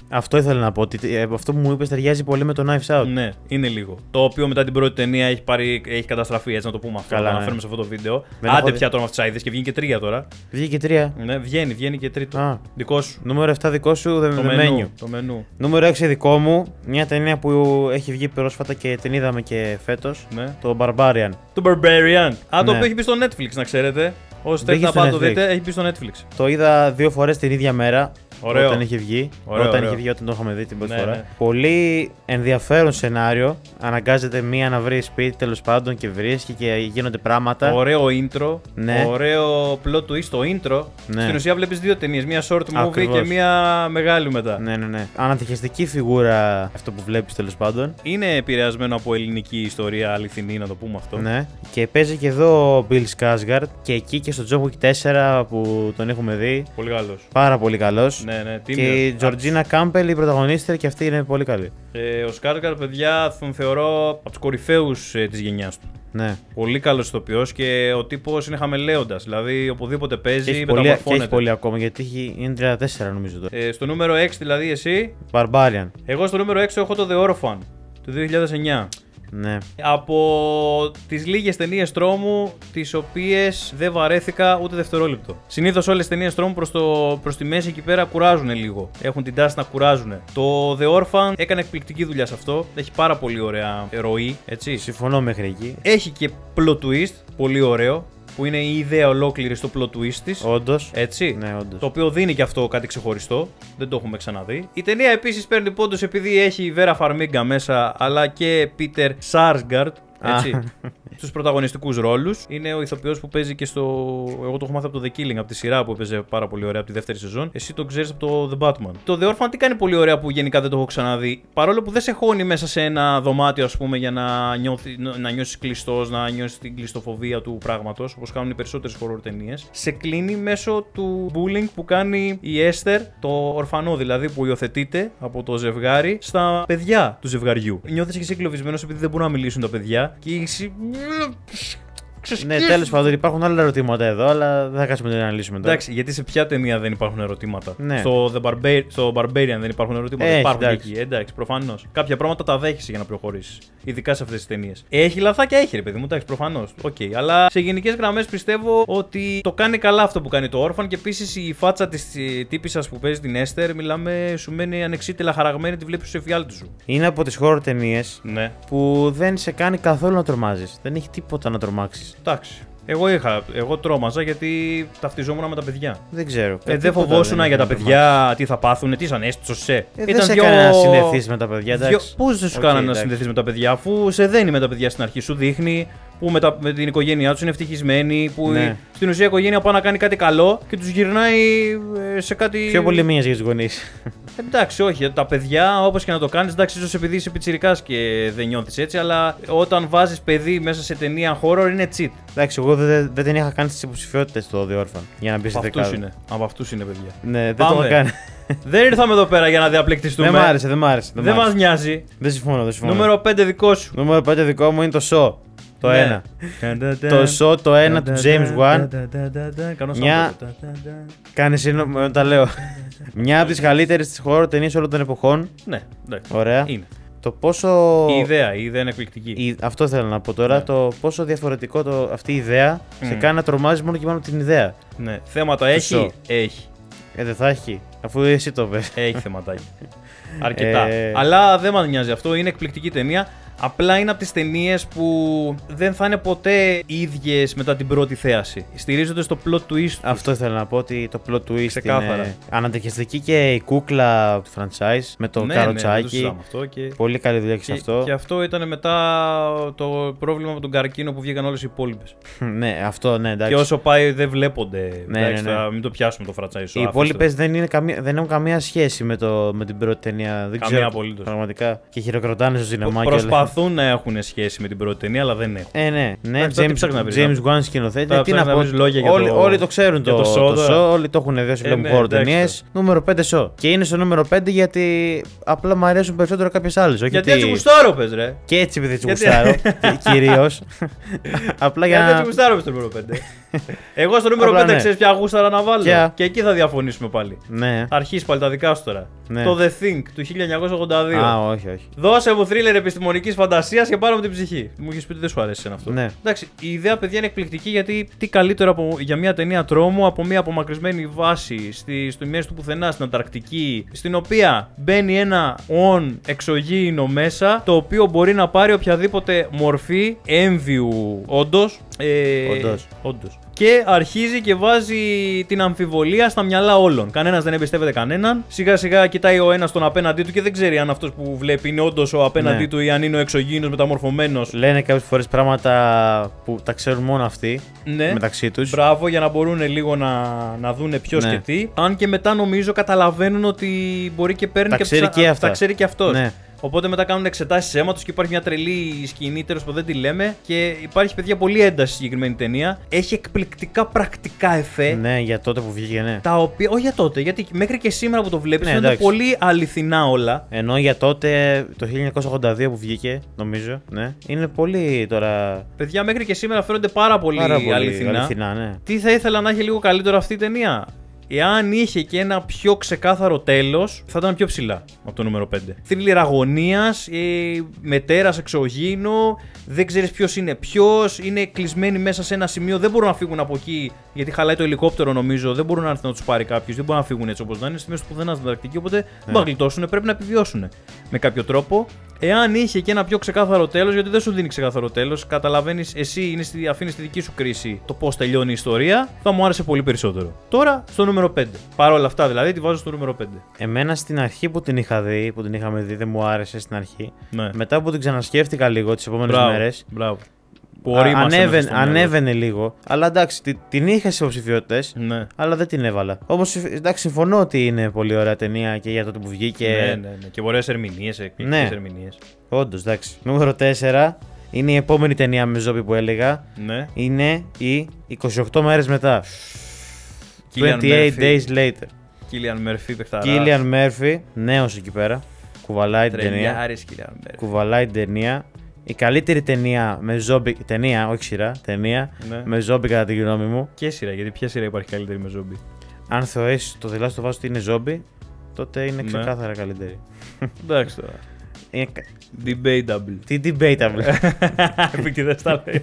Αυτό ήθελα να πω. Ότι, ε, αυτό που μου είπε ταιριάζει πολύ με το Knives Out. Ναι, είναι λίγο. Το οποίο μετά την πρώτη ταινία έχει, πάρει, έχει καταστραφεί, έτσι να το πούμε αυτό. Καλά, να ναι. αναφέρουμε σε αυτό το βίντεο. Δεν Άντε έχω... πια τώρα με αυτέ τι αίδε και βγαίνει και τρία τώρα. Βγήκε τρία. Ναι, βγαίνει, βγαίνει και τρίτο. Α. Δικό σου. Νούμερο επτά δικό σου, The Το Menu. μενού. Το μενού. Νούμερο έξι δικό μου, μια ταινία που έχει βγει πρόσφατα και την είδαμε και φέτος. Ναι. Το Barbarian. Το Barbarian. Α, το Ναι. οποίο έχει μπει στο Netflix, να ξέρετε. Όσοι θέλετε να στο πάτε το Netflix. δείτε, έχει μπει στο Netflix. Το είδα δύο φορές την ίδια μέρα. Ωραίο. Όταν είχε βγει. Ωραίο, όταν ωραίο. είχε βγει, όταν το είχαμε δει την πρώτη Ναι, φορά. ναι. Πολύ ενδιαφέρον σενάριο. Αναγκάζεται μία να βρει σπίτι τέλος πάντων και βρίσκει και γίνονται πράγματα. Ωραίο intro. Ναι. Ωραίο plot twist στο intro. Ναι. Στην ουσία βλέπει δύο ταινίες. Μία short movie Ακριβώς. και μία μεγάλη μετά. Ναι, ναι, ναι. Ανατυχιστική φιγούρα αυτό που βλέπεις τέλος πάντων. Είναι επηρεασμένο από ελληνική ιστορία αληθινή, να το πούμε αυτό. Ναι. Και παίζει και εδώ ο Bill Skarsgård και εκεί και στο John Wick τέσσερα που τον έχουμε δει. Πολύ καλός. Πάρα πολύ καλός. Ναι, ναι, Και τίμιος. η Georgina Campbell, η πρωταγωνίστρια, και αυτή είναι πολύ καλή. Ε, ο Σκάργκαρ, παιδιά, τον θεωρώ από τους κορυφαίους ε, της γενιάς του. Ναι. Πολύ καλός ηθοποιός και ο τύπος είναι χαμελέοντας. Δηλαδή, οπουδήποτε Και παίζει, έχει, πολύ, και μεταμορφώνεται. έχει πολύ ακόμα γιατί έχει, είναι τριάντα τέσσερα νομίζω τώρα. Ε, στο νούμερο έξι, δηλαδή, εσύ. Barbarian. Εγώ στο νούμερο έξι έχω το The Orphan του δύο χιλιάδες εννιά. Ναι. Από τις λίγες ταινίες τρόμου τις οποίες δεν βαρέθηκα ούτε δευτερόλεπτο. Συνήθως όλες τις ταινίες τρόμου προς, το, προς τη μέση εκεί πέρα κουράζουν λίγο. Έχουν την τάση να κουράζουν. Το The Orphan έκανε εκπληκτική δουλειά σε αυτό. Έχει πάρα πολύ ωραία ροή, έτσι. Συμφωνώ μέχρι εκεί. Έχει και plot twist, πολύ ωραίο. Που είναι η ιδέα ολόκληρη στο plot twist της. Όντως. Έτσι. Ναι, όντως. Το οποίο δίνει και αυτό κάτι ξεχωριστό. Δεν το έχουμε ξαναδεί. Η ταινία επίσης παίρνει πόντους επειδή έχει Βέρα Φαρμίγκα μέσα, αλλά και Πίτερ Σάρσγκαρντ. Έτσι. Στους πρωταγωνιστικούς ρόλους. Είναι ο ηθοποιός που παίζει και στο. Εγώ το έχω μάθει από το The Killing, από τη σειρά που έπαιζε πάρα πολύ ωραία από τη δεύτερη σεζόν. Εσύ το ξέρεις από το The Batman. Το The Orphan τι κάνει πολύ ωραία που γενικά δεν το έχω ξαναδεί. Παρόλο που δεν σε χώνει μέσα σε ένα δωμάτιο, ας πούμε, για να, νιώθει, να νιώσεις κλειστός, να νιώσεις την κλειστοφοβία του πράγματος, όπως κάνουν οι περισσότερες horror ταινίες. Σε κλείνει μέσω του bullying που κάνει η Έστερ, το ορφανό δηλαδή που υιοθετείται από το ζευγάρι, στα παιδιά του ζευγαριού. Νιώθεις και εσύ εγκλωβισμένος επειδή δεν μπορούν να μιλήσουν τα παιδιά και εσύ. Ναι, τέλος πάντων υπάρχουν άλλα ερωτήματα εδώ, αλλά δεν θα κάτσουμε να τα αναλύσουμε τώρα. Εντάξει, γιατί σε ποια ταινία δεν υπάρχουν ερωτήματα. Ναι. Στο, The Barbar... Στο Barbarian δεν υπάρχουν ερωτήματα. Έχει, υπάρχουν εντάξει. και εκεί. Εντάξει, προφανώς. Κάποια πράγματα τα δέχεσαι για να προχωρήσεις. Ειδικά σε αυτές τις ταινίες. Έχει λαθάκια, έχει ρε παιδί μου, εντάξει, προφανώς. Okay. Αλλά σε γενικές γραμμές πιστεύω ότι το κάνει καλά αυτό που κάνει το Orphan και επίσης η φάτσα της τύπισσας που παίζει την Έστερ, μιλάμε, σου μένει ανεξίτηλα χαραγμένη, τη βλέπεις στο εφιάλτη σου. Είναι από τις horror ταινίες Ναι. που δεν σε κάνει καθόλου να τρομάζεις. Δεν έχει τίποτα να τρομάξεις. Εντάξει. Εγώ είχα, εγώ τρόμαζα γιατί ταυτιζόμουν με τα παιδιά. Δεν ξέρω. Ε, δεν Τίποτα φοβόσουν έχει για τα να παιδιά τι θα πάθουν, τι σαν έστωσε. Ε, δεν σε έκανε να συνδεθείς με τα παιδιά, εντάξει. Πώ δεν σου Οκ, κάνανε να εντάξει. συνδεθεί με τα παιδιά, αφού σε δένει με τα παιδιά στην αρχή, σου δείχνει που με, τα, με την οικογένειά του είναι ευτυχισμένοι, που Ναι. η, στην ουσία η οικογένεια πάει να κάνει κάτι καλό και του γυρνάει ε, σε κάτι. Πιο πολύ μίας για τους γονείς. Εντάξει, όχι. Τα παιδιά, όπως και να το κάνεις, εντάξει, ίσως επειδή είσαι πιτσιρικάς και δεν νιώθεις έτσι, αλλά όταν βάζεις παιδί μέσα σε ταινία horror είναι cheat. Εντάξει, εγώ δεν, δεν την είχα κάνει στις υποψηφιότητες το The Orphan. Για να μπει Από στη αυτούς δεκάδα. είναι. Από αυτούς είναι, παιδιά. Ναι, δεν Πάμε. το είχα κάνει. Δεν ήρθαμε εδώ πέρα για να διαπληκτιστούμε. Δεν μ' άρεσε, δεν μ' άρεσε. Δεν μας νοιάζει. Δεν συμφωνώ, δεν συμφωνώ. Νούμερο πέντε δικό σου. Νούμερο πέντε δικό μου είναι το Saw. Το Ναι. ένα. Το Saw το ένα του James Wan. Μια- Κάνει σύνο, τα λέω. Μια από τις καλύτερες της horror ταινίες όλων των εποχών. Ναι, εντάξει. Ωραία. Είναι. Το πόσο. Η ιδέα, η ιδέα είναι εκπληκτική. η- Αυτό θέλω να πω τώρα. Ναι. Το πόσο διαφορετικό το... αυτή η ιδέα σε Μμ. κάνει να τρομάζει μόνο και μόνο από την ιδέα. Ναι. Θέματα έχει. Saw. Έχει. Ε, δεν θα έχει. Αφού εσύ το πες. Έχει θεματάκι. Αρκετά. Ε. Αλλά δεν μας νοιάζει αυτό. Είναι εκπληκτική ταινία. Απλά είναι από τις ταινίες που δεν θα είναι ποτέ ίδιες μετά την πρώτη θέαση. Στηρίζονται στο plot twist τους. Αυτό ήθελα να πω ότι το plot twist Ξεκάθαρα. είναι αναντεχεστική και η κούκλα του franchise με το Ναι, ναι, δεν το καροτσάκι. συζητάμε αυτό και... Πολύ καλή δουλειά και σε Και, αυτό. και αυτό ήταν μετά το πρόβλημα με τον καρκίνο που βγήκαν όλες οι υπόλοιπες. Ναι, αυτό ναι, εντάξει. Και όσο πάει δεν βλέπονται. Ναι, εντάξει, ναι, ναι. θα μην το πιάσουμε το franchise. Οι αφήστε υπόλοιπε το. δεν, είναι καμία- δεν έχουν καμία σχέση με, το, με την πρώτη ταινία. Δεν Καμία ξέρω. απολύτως. Πραγματικά. Και χειροκροτάνε στο σινεμά και όλα. Προσπαθούν να έχουν σχέση με την πρώτη ταινία, αλλά δεν έχουν. Ε, ναι, ναι, Εντάξει, τώρα τι James, ψάχνεις να βρεις, James να- Wan σκηνοθέτη. Τώρα Τι να ψάχνεις να πω. βρεις λόγια για όλοι, το- όλοι το ξέρουν για το, το το, Saw, τώρα. Saw, όλοι το έχουν δει όσοι Ε, βλέπουν ναι, horror εντάξει, ταινίες. Νούμερο πέντε Saw. Και είναι στο νούμερο πέντε γιατί απλά μου αρέσουν περισσότερο κάποιε άλλε. Γιατί έτσι γουστάρω, πες ρε. Και έτσι επειδή τι Γιατί- γουστάρω. Κυρίω. Απλά Γιατί έτσι για. γουστάρω, πες το νούμερο πέντε. Εγώ στο νούμερο Απλά, πέντε ναι. ξέρεις ποια γούσταρα να βάλω. Ποια? Και εκεί θα διαφωνήσουμε πάλι. Ναι. Αρχίζει πάλι τα δικά σου τώρα. Ναι. Το The Thing του χίλια εννιακόσια ογδόντα δύο. Α, όχι, όχι. Δώσε μου θρίλερ επιστημονικής φαντασίας και πάρω μου την ψυχή. Μου είχε πει ότι δεν σου αρέσει αυτό. Ναι. Εντάξει, η ιδέα, παιδιά, είναι εκπληκτική γιατί τι καλύτερο από, για μια ταινία τρόμου από μια απομακρυσμένη βάση στη, στο μέση του πουθενά στην Ανταρκτική, στην οποία μπαίνει ένα ον εξωγήινο μέσα, το οποίο μπορεί να πάρει οποιαδήποτε μορφή έμβιου όντως. Ε, Όντως. όντως. Και αρχίζει και βάζει την αμφιβολία στα μυαλά όλων. Κανένας δεν εμπιστεύεται κανέναν. Σιγά σιγά κοιτάει ο ένας τον απέναντί του και δεν ξέρει αν αυτός που βλέπει είναι όντως ο απέναντί Ναι. του ή αν είναι ο εξωγήινος μεταμορφωμένος. Λένε κάποιες φορές πράγματα που τα ξέρουν μόνο αυτοί Ναι. μεταξύ τους. Μπράβο, για να μπορούν λίγο να, να δούνε ποιος Ναι. και τι. Αν και μετά νομίζω καταλαβαίνουν ότι μπορεί και παίρνει Τα και, ξέρει τους- και αυτά. τα ξέρει και αυτός. Ναι. Οπότε μετά κάνουν εξετάσεις αίματος και υπάρχει μια τρελή σκηνή, τέλος που δεν τη λέμε. Και υπάρχει, παιδιά, πολύ ένταση στη συγκεκριμένη ταινία. Έχει εκπληκτικά πρακτικά εφέ. Ναι, για τότε που βγήκε, ναι. Τα οποία, όχι για τότε, γιατί μέχρι και σήμερα που το βλέπεις Ναι, φαίνονται εντάξει. πολύ αληθινά όλα. Ενώ για τότε, το χίλια εννιακόσια ογδόντα δύο που βγήκε, νομίζω, ναι, είναι πολύ τώρα. Παιδιά, μέχρι και σήμερα φαίνονται πάρα πολύ, Πάρα πολύ αληθινά. αληθινά, ναι. Τι θα ήθελα να έχει λίγο καλύτερο αυτή η ταινία. Εάν είχε και ένα πιο ξεκάθαρο τέλος, θα ήταν πιο ψηλά από το νούμερο πέντε. Θρίλερ αγωνίας, ε, μετέρας εξωγήινο, δεν ξέρεις ποιος είναι ποιος, είναι κλεισμένοι μέσα σε ένα σημείο, δεν μπορούν να φύγουν από εκεί γιατί χαλάει το ελικόπτερο, νομίζω. Δεν μπορούν να έρθουν να τους πάρει κάποιος, δεν μπορούν να φύγουν έτσι όπως να είναι. Στη μέση του πουθενά στην Ανταρκτική, οπότε δεν θα γλιτώσουν, πρέπει να επιβιώσουν με κάποιο τρόπο. Εάν είχε και ένα πιο ξεκάθαρο τέλος, γιατί δεν σου δίνει ξεκάθαρο τέλος, καταλαβαίνεις εσύ, είναι στη, αφήνεις τη δική σου κρίση το πώς τελειώνει η ιστορία, θα μου άρεσε πολύ περισσότερο. Τώρα στο νούμερο πέντε. Παρ' όλα αυτά δηλαδή τη βάζω στο νούμερο πέντε. Εμένα στην αρχή που την είχα δει, που την είχαμε δει, δεν μου άρεσε στην αρχή. Ναι. Μετά που την ξανασκέφτηκα λίγο τις επόμενες Μπράβο, μέρες. Μπράβο. Που α- ορίμασε μέσα ανέβαινε, στο μυαλό. ανέβαινε λίγο. Αλλά εντάξει, τη- την είχα σε υποψηφιότητες, Ναι. αλλά δεν την έβαλα. Όμως εντάξει, συμφωνώ ότι είναι πολύ ωραία ταινία και για τότε που βγήκε. Ναι, ναι, ναι. Και ωραίες ερμηνείες, εκπληκτικές Ναι. ερμηνείες. Όντως, εντάξει. Νούμερο τέσσερα είναι η επόμενη ταινία με ζόμπι που έλεγα. Ναι. Είναι η είκοσι οκτώ μέρες μετά. Cillian είκοσι οκτώ Murphy. days later. Κίλιαν Μέρφυ, παιχταράς. Κίλιαν Μέρφυ, νέος εκεί πέρα. Κουβαλάει την ταινία. Τρελιάρης Κίλιαν Μέρφυ. Κουβαλάει την ταινία. Η καλύτερη ταινία με ζόμπι. Ταινία, όχι σειρά. Ταινία Ναι. με ζόμπι κατά τη γνώμη μου. Και σειρά, γιατί ποια σειρά υπάρχει καλύτερη με ζόμπι. Αν θεωρείς το δελάς το βάζω ότι είναι ζόμπι, τότε είναι Ναι. ξεκάθαρα καλύτερη. Εντάξει τώρα. Είναι... κα- Debatable. Τι debatable. Επίτηδες τα λέει.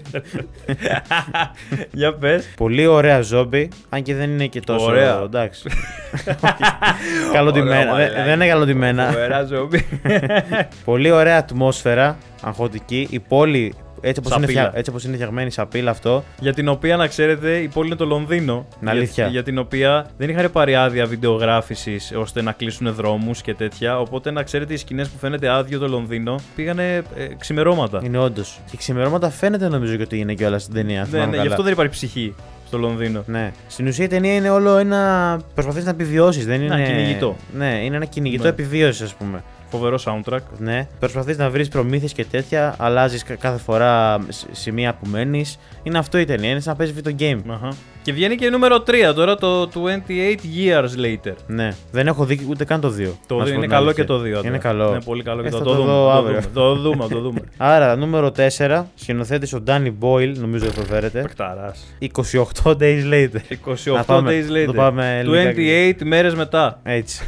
Για πες. Πολύ ωραία ζόμπι, αν και δεν είναι και τόσο. Ωραία. Εντάξει. Καλοντημένα. Ωραία, Δεν, δεν είναι καλοντημένα. Ωραία ζόμπι. Πολύ ωραία ατμόσφαιρα, αγχωτική. Η πόλη, έτσι όπως, είναι, Σαπίλα. φτια... έτσι όπως είναι φτιαγμένη, σαπίλα αυτό. Για την οποία, να ξέρετε, η πόλη είναι το Λονδίνο. Είναι αλήθεια. Για, για την οποία δεν είχαν πάρει άδεια βιντεογράφησης ώστε να κλείσουν δρόμους και τέτοια. Οπότε, να ξέρετε, οι σκηνές που φαίνεται άδειο το Λονδίνο πήγανε ε, ξημερώματα. Είναι όντως. Και ξημερώματα φαίνεται νομίζω και ότι είναι κιόλας στην ταινία. Ναι, θυμάμαι ναι, γι' καλά. αυτό δεν υπάρχει ψυχή στο Λονδίνο. Ναι. Στην ουσία η ταινία είναι όλο ένα. Προσπαθείς να επιβιώσεις, δεν είναι. κυνηγητό. Ναι, είναι ένα κυνηγητό Ναι. επιβίωση, ας πούμε. Φοβερό soundtrack. Ναι. Προσπαθείς να βρεις προμήθειες και τέτοια, αλλάζεις κα- κάθε φορά σ- σημεία που μένεις. Είναι αυτό η ταινία, είναι σαν να παίζει video game. Αχα. Και βγαίνει και νούμερο τρία τώρα, το twenty-eight years later. Ναι. Δεν έχω δει ούτε καν το δύο. Το να δύο σου πω είναι την καλό αλήθεια. και το δύο. Είναι καλό. Είναι πολύ καλό και Ε, το, θα το, το δούμε, δω το αύριο. δούμε. Το δούμε, το δούμε. Άρα, νούμερο τέσσερα, σκηνοθέτης ο Danny Boyle, νομίζω ότι προφέρεται. Πεκταράς. είκοσι οκτώ days later. είκοσι Να οκτώ πάμε, days το later. πάμε λίγα- twenty-eight μέρες μετά. Έτσι.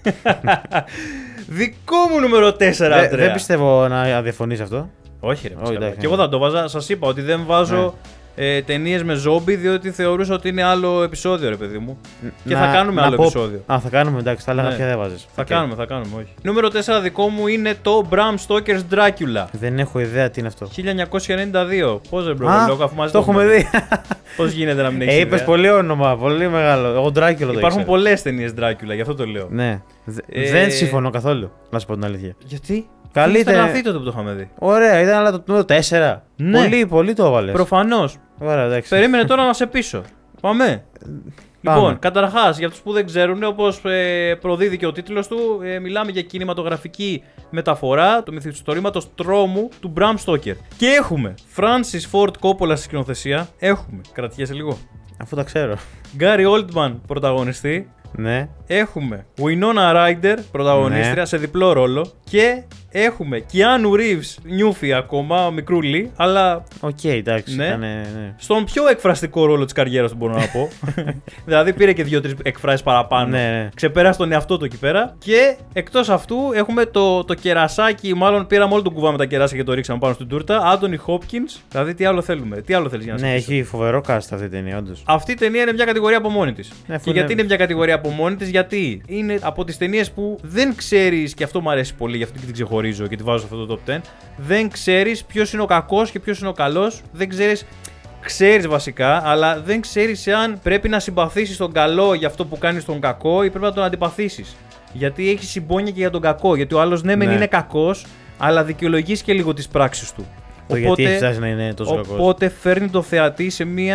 Δικό μου νούμερο τέσσερα, Δε- Αντρέα. δεν πιστεύω να διαφωνείς αυτό. Όχι, ρε. Όχι, ψηλά. εντάξει. Και εγώ θα το βάζα. Σας είπα ότι δεν βάζω ε, ταινίες με ζόμπι, διότι θεωρούσα ότι είναι άλλο επεισόδιο, ρε παιδί μου. Και θα κάνουμε άλλο πω- επεισόδιο. Α, θα κάνουμε, εντάξει, θα έλεγα Ναι. ποια δεν βάζεις. Θα Οκ. κάνουμε, θα κάνουμε, όχι. Νούμερο τέσσερα δικό μου είναι το Bram Stoker's Dracula. Δεν έχω ιδέα τι είναι αυτό. χίλια εννιακόσια ενενήντα δύο. Πώς δεν Α, πρόβλημα, αφού μαζί το έχουμε δει. Πώς γίνεται να μην έχεις Ε, είπες ιδέα? πολύ όνομα, πολύ μεγάλο. Εγώ Dracula το Υπάρχουν ήξερα. πολλές ταινίες Dracula, γι' αυτό το λέω. Ναι. Δε- Ε, Δεν συμφωνώ καθόλου, να σου πω την αλήθεια. Γιατί? Καλύτερα- Ήταν αυτή τότε που το είχαμε δει. Ωραία, ήταν αλλά το νούμερο τέσσερα. Ναι. Πολύ, πολύ το έβαλες. Προφανώς. Ωραία, εντάξει. Περίμενε τώρα να σε πείσω. Πάμε. Πάμε. Λοιπόν, καταρχάς, για αυτούς που δεν ξέρουν, όπως ε, προδίδει και ο τίτλος του, ε, μιλάμε για κινηματογραφική μεταφορά του μυθιστορήματος τρόμου του Bram Stoker. Και έχουμε Francis Ford Coppola στη σκηνοθεσία. Έχουμε. Κρατιέσαι λίγο. Αφού τα ξέρω. Gary Oldman πρωταγωνιστή. Ναι. Έχουμε Winona Ryder, πρωταγωνίστρια, ναι. σε διπλό ρόλο. Και έχουμε Keanu Reeves, νιούφι ακόμα, μικρούλι, αλλά. Οκ, okay, εντάξει. Ναι, ήτανε, ναι. Στον πιο εκφραστικό ρόλο της καριέρας του, μπορώ να πω. Δηλαδή πήρε και δύο-τρεις εκφράσεις παραπάνω. Ναι, ναι. Ξεπέρασε τον εαυτό του εκεί πέρα. Και εκτός αυτού έχουμε το, το κερασάκι, μάλλον πήραμε όλο τον κουβά με τα κεράσια και το ρίξαμε πάνω στην τούρτα. Anthony Hopkins. Δηλαδή τι άλλο θέλουμε, τι άλλο θέλεις για να ναι, έχει φοβερό cast αυτή η ταινία, όντως. Αυτή η ταινία είναι μια κατηγορία από μόνη της. Ναι, και γιατί είναι μια κατηγορία από μόνη της, γιατί είναι από τις ταινίες που δεν ξέρεις, και αυτό μου αρέσει πολύ, γι' αυτό και την ξεχωρίζω και τη βάζω σε αυτό το top δέκα. Δεν ξέρεις ποιος είναι ο κακός και ποιος είναι ο καλός. Δεν ξέρεις. Ξέρεις βασικά, αλλά δεν ξέρεις εάν πρέπει να συμπαθήσεις τον καλό για αυτό που κάνει στον κακό ή πρέπει να τον αντιπαθήσεις. Γιατί έχει συμπόνια και για τον κακό. Γιατί ο άλλος ναι, μεν ναι. είναι κακός, αλλά δικαιολογείς και λίγο τις πράξεις του. Το οπότε, γιατί έχει να είναι τόσο κακός. Οπότε φέρνει το θεατή σε μια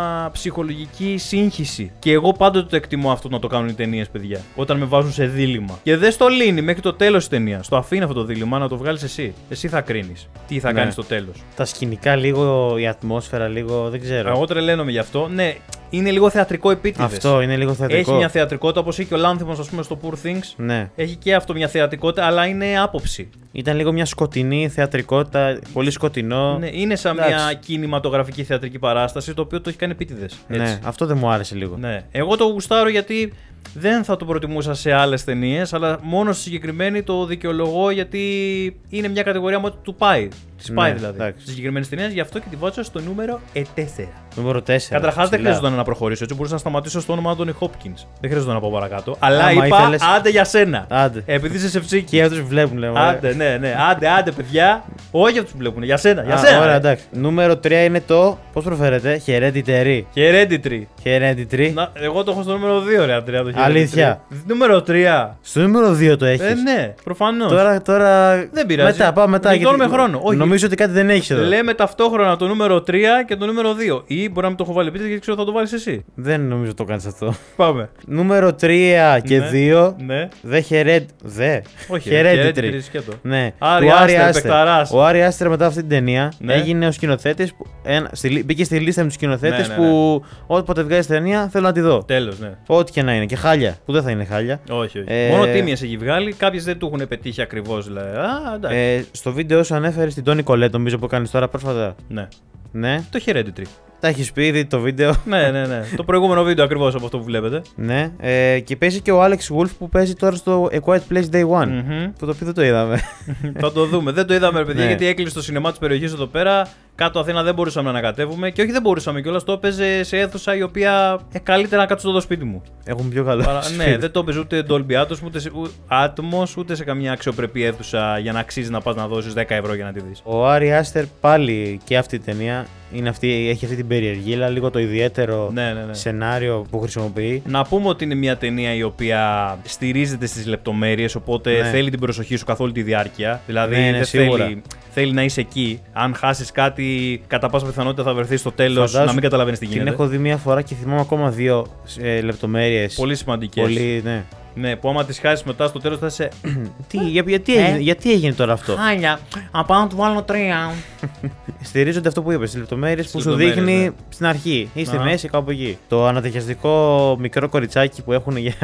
ψυχολογική σύγχυση. Και εγώ πάντοτε το εκτιμώ αυτό να το κάνουν οι ταινίες, παιδιά. Όταν με βάζουν σε δίλημμα. Και δεν στο λύνει μέχρι το τέλος της ταινίας. Το αφήνει αυτό το δίλημμα να το βγάλεις εσύ. Εσύ θα κρίνεις. Τι θα ναι. κάνεις στο τέλος. Τα σκηνικά λίγο, η ατμόσφαιρα λίγο, δεν ξέρω. Εγώ τρελαίνομαι γι' αυτό. Ναι, είναι λίγο θεατρικό επίτηδες. Αυτό είναι λίγο θεατρικό. Έχει μια θεατρικότητα, όπως έχει και ο Λάνθιμος, ας πούμε, στο Poor Things. Ναι. Έχει και αυτό μια θεατρικότητα, αλλά είναι άποψη. Ήταν λίγο μια σκοτεινή θεατρικότητα, πολύ σκοτεινό. Ναι, είναι σαν εντάξει. μια κινηματογραφική θεατρική παράσταση, το οποίο το έχει κάνει επίτηδες. Ναι, αυτό δεν μου άρεσε λίγο. Ναι. Εγώ το γουστάρω γιατί δεν θα το προτιμούσα σε άλλες ταινίες, αλλά μόνο στη συγκεκριμένη το δικαιολογώ γιατί είναι μια κατηγορία μου του πάει. Τη πάει ναι, δηλαδή. Στη συγκεκριμένη ταινία, γι' αυτό και τη βάζω στο νούμερο τέσσερα. Νούμερο τέσσερα. Καταρχάς δεν χρειαζόταν να προχωρήσω, έτσι μπορούσα να σταματήσω στο όνομα Anthony Hopkins. Δεν χρειαζόταν να πω παρακάτω. Αλλά άμα είπα ήθελες... άντε για σένα. Άντε. Επειδή είσαι σε ψήκη. Και αυτούς βλέπουν, λέμε. Άντε, ναι, ναι. Άντε, άντε, παιδιά. Όχι αυτούς βλέπουν. Για σένα. Για Α, σένα. Ωραία, εντάξει. Νούμερο τρία είναι το. Πώς προφέρετε, Hereditary. Hereditary. Hereditary. Να, εγώ το έχω στο νούμερο δύο, ρε Αντρέα. Το αλήθεια. Νούμερο τρία. Στο νούμερο δύο το έχει. Ε, ναι, προφανώς. Τώρα, τώρα. Δεν πειράζει. Μετά, πάμε μετά. Γιατί... με χρόνο. Όχι. Νομίζω ότι κάτι δεν έχει εδώ. Λέμε ταυτόχρονα το νούμερο τρία και το νούμερο δύο. Ή μπορεί να μην το έχω βάλει επίτηδες γιατί ξέρω θα το βάλεις εσύ. Δεν νομίζω το κάνεις αυτό. Πάμε. Νούμερο τρία και ναι. δύο. Ναι. Δε Hered... Δε. Όχι, Hereditary. Ναι. Άρη Άστερ. Ο Άρη Άστερ μετά αυτή την ταινία ναι. έγινε ο σκηνοθέτης. Που... Ένα... Στη... Μπήκε στη λίστα με τους σκηνοθέτες ναι, ναι, ναι. που όποτε βγάζει ταινία θέλω να τη δω. Τέλος, ναι. Ό,τι και να είναι. Και χάλια. Που δεν θα είναι χάλια. Όχι, όχι. Ε... Μόνο τίμιες έχει βγάλει. Κάποιες δεν του έχουν πετύχει ακριβώς. Δηλαδή. Α, ε, στο βίντεο σου ανέφερε την Τόνι Κολέτ, νομίζω που κάνει τώρα πρόσφατα. Ναι. Ναι. Το Hereditary. Τα έχει πει ήδη το βίντεο. Ναι, ναι, ναι. Το προηγούμενο βίντεο ακριβώς από αυτό που βλέπετε. Ναι. Ε, και παίζει και ο Alex Wolff που παίζει τώρα στο A Quiet Place Day One. Mm-hmm. Που το οποίο δεν το είδαμε. Θα το δούμε. Δεν το είδαμε, παιδιά, ναι. γιατί έκλεισε το σινεμά της περιοχής εδώ πέρα. Κάτω Αθήνα δεν μπορούσαμε να ανακατεύουμε. Και όχι, δεν μπορούσαμε κιόλας. Το έπαιζε σε αίθουσα η οποία ε, καλύτερα να κάτσω στο σπίτι μου. Έχουν πιο καλό. Παρα... ναι, δεν το έπαιζε ούτε Dolby Atmos, ούτε σε, Atmos, ούτε σε καμία αξιοπρεπή αίθουσα για να αξίζει να πας να δώσεις δέκα ευρώ για να τη δεις. Ο Άρη Άστερ πάλι και αυτή η ταινία είναι αυτή, έχει αυτή την περιεργίλα, λίγο το ιδιαίτερο ναι, ναι, ναι. σενάριο που χρησιμοποιεί. Να πούμε ότι είναι μια ταινία η οποία στηρίζεται στις λεπτομέρειες, οπότε ναι. θέλει την προσοχή σου καθ' όλη τη διάρκεια. Δηλαδή ναι, ναι, δεν θέλει, θέλει να είσαι εκεί. Αν χάσεις κάτι, κατά πάσα πιθανότητα θα βρεθείς στο τέλος να μην καταλαβαίνεις τι γίνεται. Την έχω δει μια φορά και θυμάμαι ακόμα δύο ε, λεπτομέρειες. Πολύ σημαντικές. Πολύ, ναι. Ναι, που άμα τις χάσεις μετά στο τέλος θα είσαι. Τι, για, γιατί, ε? έγινε, γιατί έγινε τώρα αυτό. Χάλια. Να πάω να του βάλω τρία. Στηρίζονται αυτό που είπες, τις λεπτομέρειες που σου δείχνει ναι. στην αρχή ή στη μέση, κάπου εκεί. Το ανατριχιαστικό μικρό κοριτσάκι που έχουν για,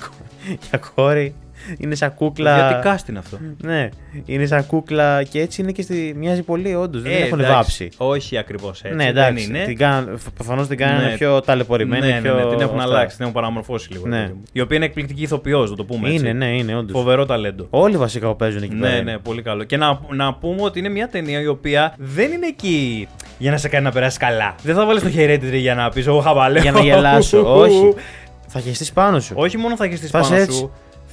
για κόρη. Είναι σαν κούκλα. Γιατί cast είναι αυτό. Ναι, είναι σαν κούκλα και έτσι είναι και στη. Μοιάζει πολύ, όντως. Δεν ε, έχουν εντάξει, βάψει. Όχι ακριβώς έτσι. Ναι, εντάξει. Δεν είναι. Προφανώς την κάνανε ναι. πιο ταλαιπωρημένη. Ναι, πιο... ναι, ναι, την έχουν αλλάξει, την έχουν παραμορφώσει λίγο. Ναι. Η οποία είναι εκπληκτική ηθοποιός, να το πούμε έτσι. Είναι, ναι, είναι, όντως. Φοβερό ταλέντο. Όλοι βασικά που παίζουν εκεί πέρα. Ναι, ναι, πολύ καλό. Και να, να πούμε ότι είναι μια ταινία η οποία δεν είναι εκεί για να σε κάνει να περάσει καλά. Δεν θα βάλει το Hereditary για να πει: εγώ χαβαλέ. Για να γελάσω. Όχι. Θα χεστεί πάνω σου. Όχι μόνο θα χεστεί πάνω σου.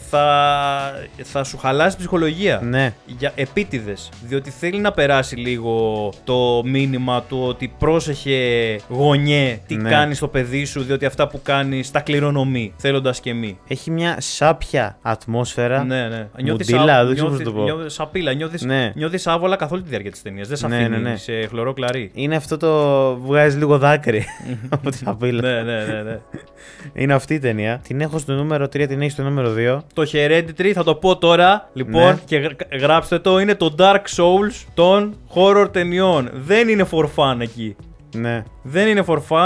Θα, θα σου χαλάσει ψυχολογία. Ναι. Για επίτηδες. Διότι θέλει να περάσει λίγο το μήνυμα του ότι πρόσεχε γονιέ τι ναι. κάνεις στο παιδί σου, διότι αυτά που κάνεις τα κληρονομεί, θέλοντας και μη. Έχει μια σάπια ατμόσφαιρα. Ναι, ναι. Μουντίλα, δεν ξέρω πώς το πω. Νιώθεις σαπίλα, νιώθεις, ναι. νιώθεις άβολα καθ' όλη τη διάρκεια της ταινίας. Δεν σε αφήνει ναι, ναι, ναι. σε χλωρό κλαρί. Είναι αυτό το βγάζει λίγο δάκρυ από τη σαπίλα. Ναι, ναι, ναι, ναι. Είναι αυτή η ταινία. Την έχω στο νούμερο τρία, την έχει στο νούμερο δύο. Το Hereditary θα το πω τώρα, λοιπόν, ναι. και γράψτε το, είναι το Dark Souls των horror ταινιών. Δεν είναι for fun εκεί. Ναι. Δεν είναι for fun.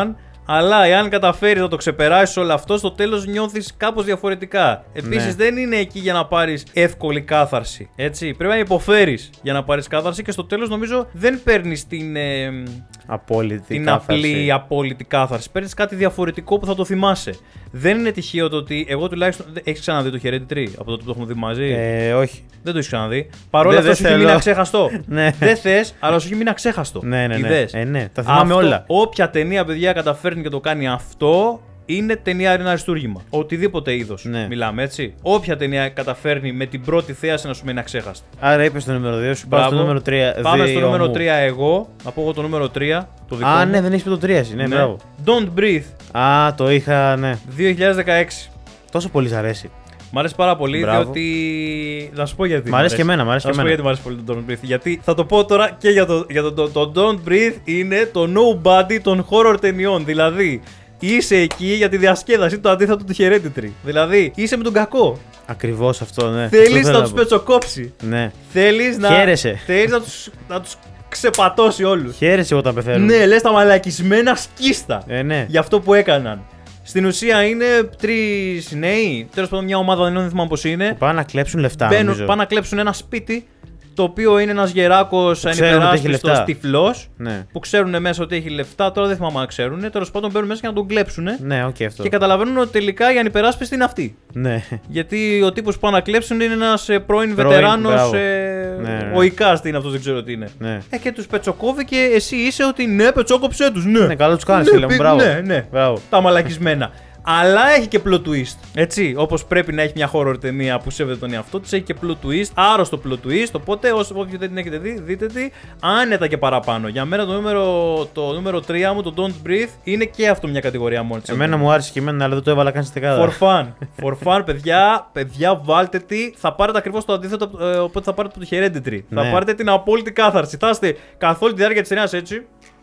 Αλλά εάν καταφέρεις να το ξεπεράσεις όλο αυτό, στο τέλος νιώθεις κάπως διαφορετικά. Επίσης, Ναι. δεν είναι εκεί για να πάρεις εύκολη κάθαρση. Έτσι. Πρέπει να υποφέρεις για να πάρεις κάθαρση και στο τέλος νομίζω δεν παίρνεις την. Ε, Απόλυτη την κάθαρση. απλή απόλυτη κάθαρση. Παίρνεις κάτι διαφορετικό που θα το θυμάσαι. Δεν είναι τυχαίο το ότι. Εγώ τουλάχιστον. Έχεις ξαναδεί το Hereditary από τότε που το έχουμε δει μαζί? Ε, όχι. Δεν το έχεις ξαναδεί. Παρ' όλα Δεν- αυτά σου δεν έχει μείνει θέλω. αξέχαστο. Ναι. Δεν θες, αλλά σου έχει μείνει αξέχαστο. Ναι, ναι, ναι. Είδες? Ε, ναι. Τα θυμάμαι Αυτό, όλα. Όποια ταινία, παιδιά, καταφέρνει και το κάνει αυτό, είναι ταινία ένα αριστούργημα. Οτιδήποτε είδος Ναι. μιλάμε, έτσι. Όποια ταινία καταφέρνει με την πρώτη θέαση να σου μείνει αξέχαστη. Άρα είπε το νούμερο δύο, σου πάω στο Μπράβο. νούμερο τρία. Πάμε δύο στο νούμερο μου. τρία εγώ. Να πω εγώ το νούμερο τρία. Το δικό Α, μου. ναι, δεν έχει πει το τρία εσύ. Ναι, μπράβο. Don't Breathe. Α, το είχα, ναι. δύο χιλιάδες δεκαέξι. Τόσο πολύ σ' αρέσει. Μ' αρέσει πάρα πολύ, Μπράβο. διότι. Να σου πω γιατί. Μ' αρέσει και εμένα, μ' αρέσει Να και σου πω εμένα. γιατί μ' αρέσει πολύ το Don't Breathe. Γιατί θα το πω τώρα και για το. Για το, το, το Don't Breathe είναι το nobody των horror ταινιών. Δηλαδή, είσαι εκεί για τη διασκέδαση, το αντίθετο του Hereditary. Δηλαδή, είσαι με τον κακό. Ακριβώ αυτό, ναι. Θέλει Αυτό να θέλω του πω. πετσοκόψει. Ναι. Θέλει να. Χαίρεσαι. Θέλει να του να τους ξεπατώσει όλου. Χαίρεσαι όταν πεθαίνουν. Ναι, λε τα μαλακισμένα σκίστα. Ε, ναι. Για αυτό που έκαναν. Στην ουσία είναι τρει νέοι, τέλος πάντων μια ομάδα, δεν θυμάμαι πώς είναι. Πάνε να κλέψουν λεφτά. Μπαίνουν, νομίζω. πάνε να κλέψουν ένα σπίτι, το οποίο είναι ένας γεράκος ξέρουν ότι έχει ανυπεράσπιστος λεφτά. τυφλός, Ναι. που ξέρουν μέσα ότι έχει λεφτά. Τώρα δεν θυμάμαι αν ξέρουν. Τέλος πάντων μπαίνουν μέσα για να τον κλέψουν. Ναι, οκ, αυτό. Και καταλαβαίνουν ότι τελικά οι ανυπεράσπιστοι είναι αυτοί. Ναι. Γιατί ο τύπος που πάνε να κλέψουν είναι ένας ε, πρώην Πρώην, βετεράνος. μπράβο. Ε, Ναι, ναι. Ο Ικάς τι είναι αυτό, δεν ξέρω τι είναι. Ναι. Ε, και τους πετσοκόβει και εσύ είσαι ότι ναι, πετσόκοψε τους. Ναι, Ναι, καλά τους κάνεις, Ναι, φίλε μου, πι- μπράβο. Ναι, ναι. Μπράβο. Τα μαλακισμένα. Αλλά έχει και plot twist. Έτσι, όπως πρέπει να έχει μια horror ταινία που σέβεται τον εαυτό της, έχει και plot twist, άρρωστο plot twist. Οπότε, όσο όποιοι δεν την έχετε δει, δείτε τη άνετα και παραπάνω. Για μένα το νούμερο, το νούμερο τρία μου, το Don't Breathe, είναι και αυτό μια κατηγορία μόνη της. Εμένα μου άρεσε και εμένα, αλλά δεν το έβαλα καν στη δεκάδα. For fun. For fun, παιδιά, παιδιά, βάλτε τη. Θα πάρετε ακριβώς το αντίθετο, ε, οπότε θα πάρετε το Hereditary. Θα Ναι. πάρετε την απόλυτη κάθαρση. Θα είστε καθ' όλη τη διάρκεια της ταινίας έτσι.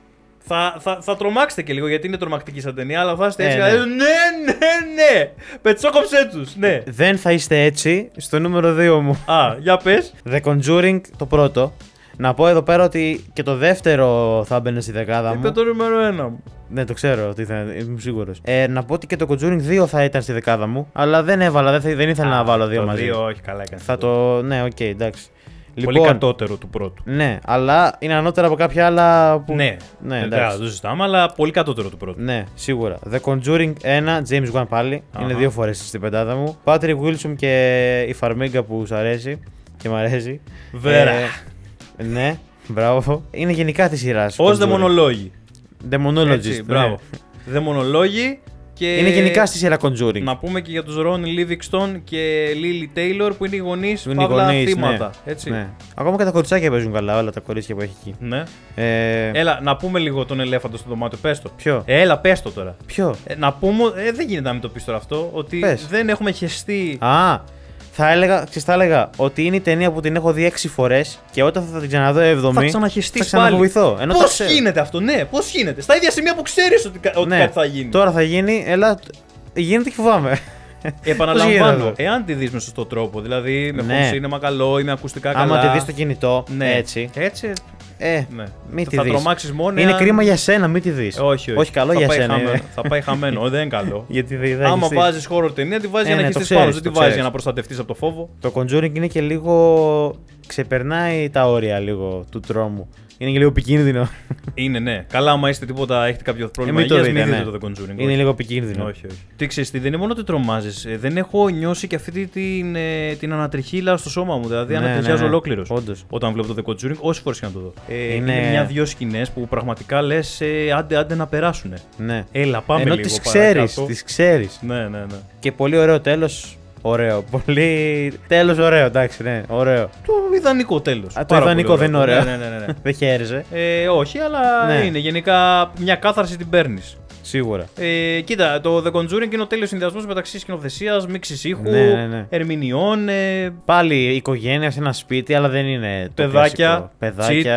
Θα, θα, θα τρομάξετε και λίγο γιατί είναι τρομακτική σαν ταινία, αλλά θα είστε έτσι. Ε, Ναι, ναι. ναι, ναι, ναι. Πετσόκοψέ τους, ναι. Δεν θα είστε έτσι στο νούμερο δύο μου. Α, για πες. The Conjuring το πρώτο. Να πω εδώ πέρα ότι και το δεύτερο θα μπαινε στη δεκάδα Είπε μου. το νούμερο ένα μου. Ναι, το ξέρω ότι θα είμαι σίγουρος. Ε, να πω ότι και το Conjuring δύο θα ήταν στη δεκάδα μου. Αλλά δεν έβαλα, δεν, θα- δεν ήθελα να βάλω δύο το μαζί. δύο, όχι, καλά έκανε. Θα το. Ναι, οκ, εντάξει. Πολύ Λοιπόν, κατώτερο του πρώτου. ναι, αλλά είναι ανώτερα από κάποια άλλα που. Ναι, ναι, δεν εντάξει. το συζητάμε, αλλά πολύ κατώτερο του πρώτου. Ναι, σίγουρα. The Conjuring ένα, James Wan πάλι. Αχα. Είναι δύο φορές στην πεντάδα μου. Patrick Wilson και η Φαρμίγκα που σου αρέσει. Και μου αρέσει. Βέρα. Ε, ναι, μπράβο. Είναι γενικά τη σειρά. Ως δαιμονολόγοι. Demonologist. Έτσι, ναι. μπράβο. Δαιμονολόγοι και. Είναι γενικά στη σειρά Conjuring. Να πούμε και για τους Ron Livingston και Lily Taylor που είναι οι γονείς Είναι οι παύλα γονείς, θύματα. ναι. Έτσι. Ναι. Ακόμα και τα κοριτσάκια παίζουν καλά, όλα τα κορίτσια που έχει εκεί. Ναι. Ε, Έλα, να πούμε λίγο τον ελέφαντο στο δωμάτιο. Πες το. Ποιο? Έλα, πες το τώρα. Ποιο? Ε, να πούμε, ε, δεν γίνεται να μην το πεις τώρα αυτό, ότι Πες. δεν έχουμε χεστεί. Α, θα έλεγα, ξέρεις, θα έλεγα ότι είναι η ταινία που την έχω δει έξι φορές και όταν θα την ξαναδώ έβδομη. Θα ξαναχεστείς θα πάλι. ξαναφοβηθώ. Ενώ το Πώς ξέρω. γίνεται αυτό, ναι, πώς γίνεται. Στα ίδια σημεία που ξέρεις ότι, κα- ότι Ναι. κάτι θα γίνει. Τώρα θα γίνει, έλα. Γίνεται και φοβάμαι. Επαναλαμβάνω, γίνεται εάν τη δεις με σωστό τρόπο, δηλαδή με Ναι. home cinema καλό ή με ακουστικά καλά. Άμα τη δει στο κινητό, ναι. έτσι. Έτσι, Ε, ναι. μην τη θα δεις. τρομάξεις μόνο. Είναι εάν- κρίμα για σένα, μην τη δει. Όχι, όχι. Όχι, καλό θα για πάει σένα. χαμένο. είναι. Θα πάει χαμένο. Δεν είναι καλό. Γιατί δεν δεν Άμα έχεις δει. βάζει horror ταινία, τη βάζει Ε, για να ναι, το χεστεί πάνω. ξέρεις, Δεν τη το βάζει ξέρεις. για να προστατευτεί από το φόβο. Το Conjuring είναι και λίγο. Ξεπερνάει τα όρια λίγο του τρόμου. Είναι και λίγο επικίνδυνο. Είναι, ναι. Καλά, άμα είστε τίποτα, έχετε κάποιο πρόβλημα μην το υγείας, δείτε, μην ναι. δείτε το The Conjuring. Είναι όχι. λίγο επικίνδυνο. Όχι, όχι. Τι ξέρεις τι, δεν είναι μόνο ότι τρομάζεις. ε, Δεν έχω νιώσει και αυτή την, ε, την ανατριχίλα στο σώμα μου. Δηλαδή, Ναι, ανατριχιάζω ναι, ναι. ολόκληρος. Όντως. Όταν βλέπω το The Conjuring, όσες φορές και να το δω. Ε, είναι Είναι- μια-δυο σκηνές που πραγματικά λες ε, άντε, άντε να περάσουν. Ναι. Έλα, πάμε Ενώ λίγο. τις ξέρεις, παρακάτω. τις ξέρεις. Ναι, ναι, ναι. Και πολύ ωραίο τέλος. Ωραίο. Πολύ. Τέλος ωραίο, εντάξει, ναι. Ωραίο. Το ιδανικό τέλος. Α, το Πάρα ιδανικό πολύ δεν είναι ωραίο. Ναι, ναι, ναι, ναι. Δεν χαίρεσαι. Ε, όχι, αλλά Ναι. είναι γενικά μια κάθαρση την παίρνει. Σίγουρα. Ε, κοίτα, το The Conjuring είναι ο τέλειος συνδυασμός μεταξύ σκηνοθεσίας, μίξης ήχου, Ναι, ναι, ναι. ερμηνεών, ε, Πάλι η οικογένεια σε ένα σπίτι, αλλά δεν είναι το παιδάκια, κλασικό. Παιδάκια.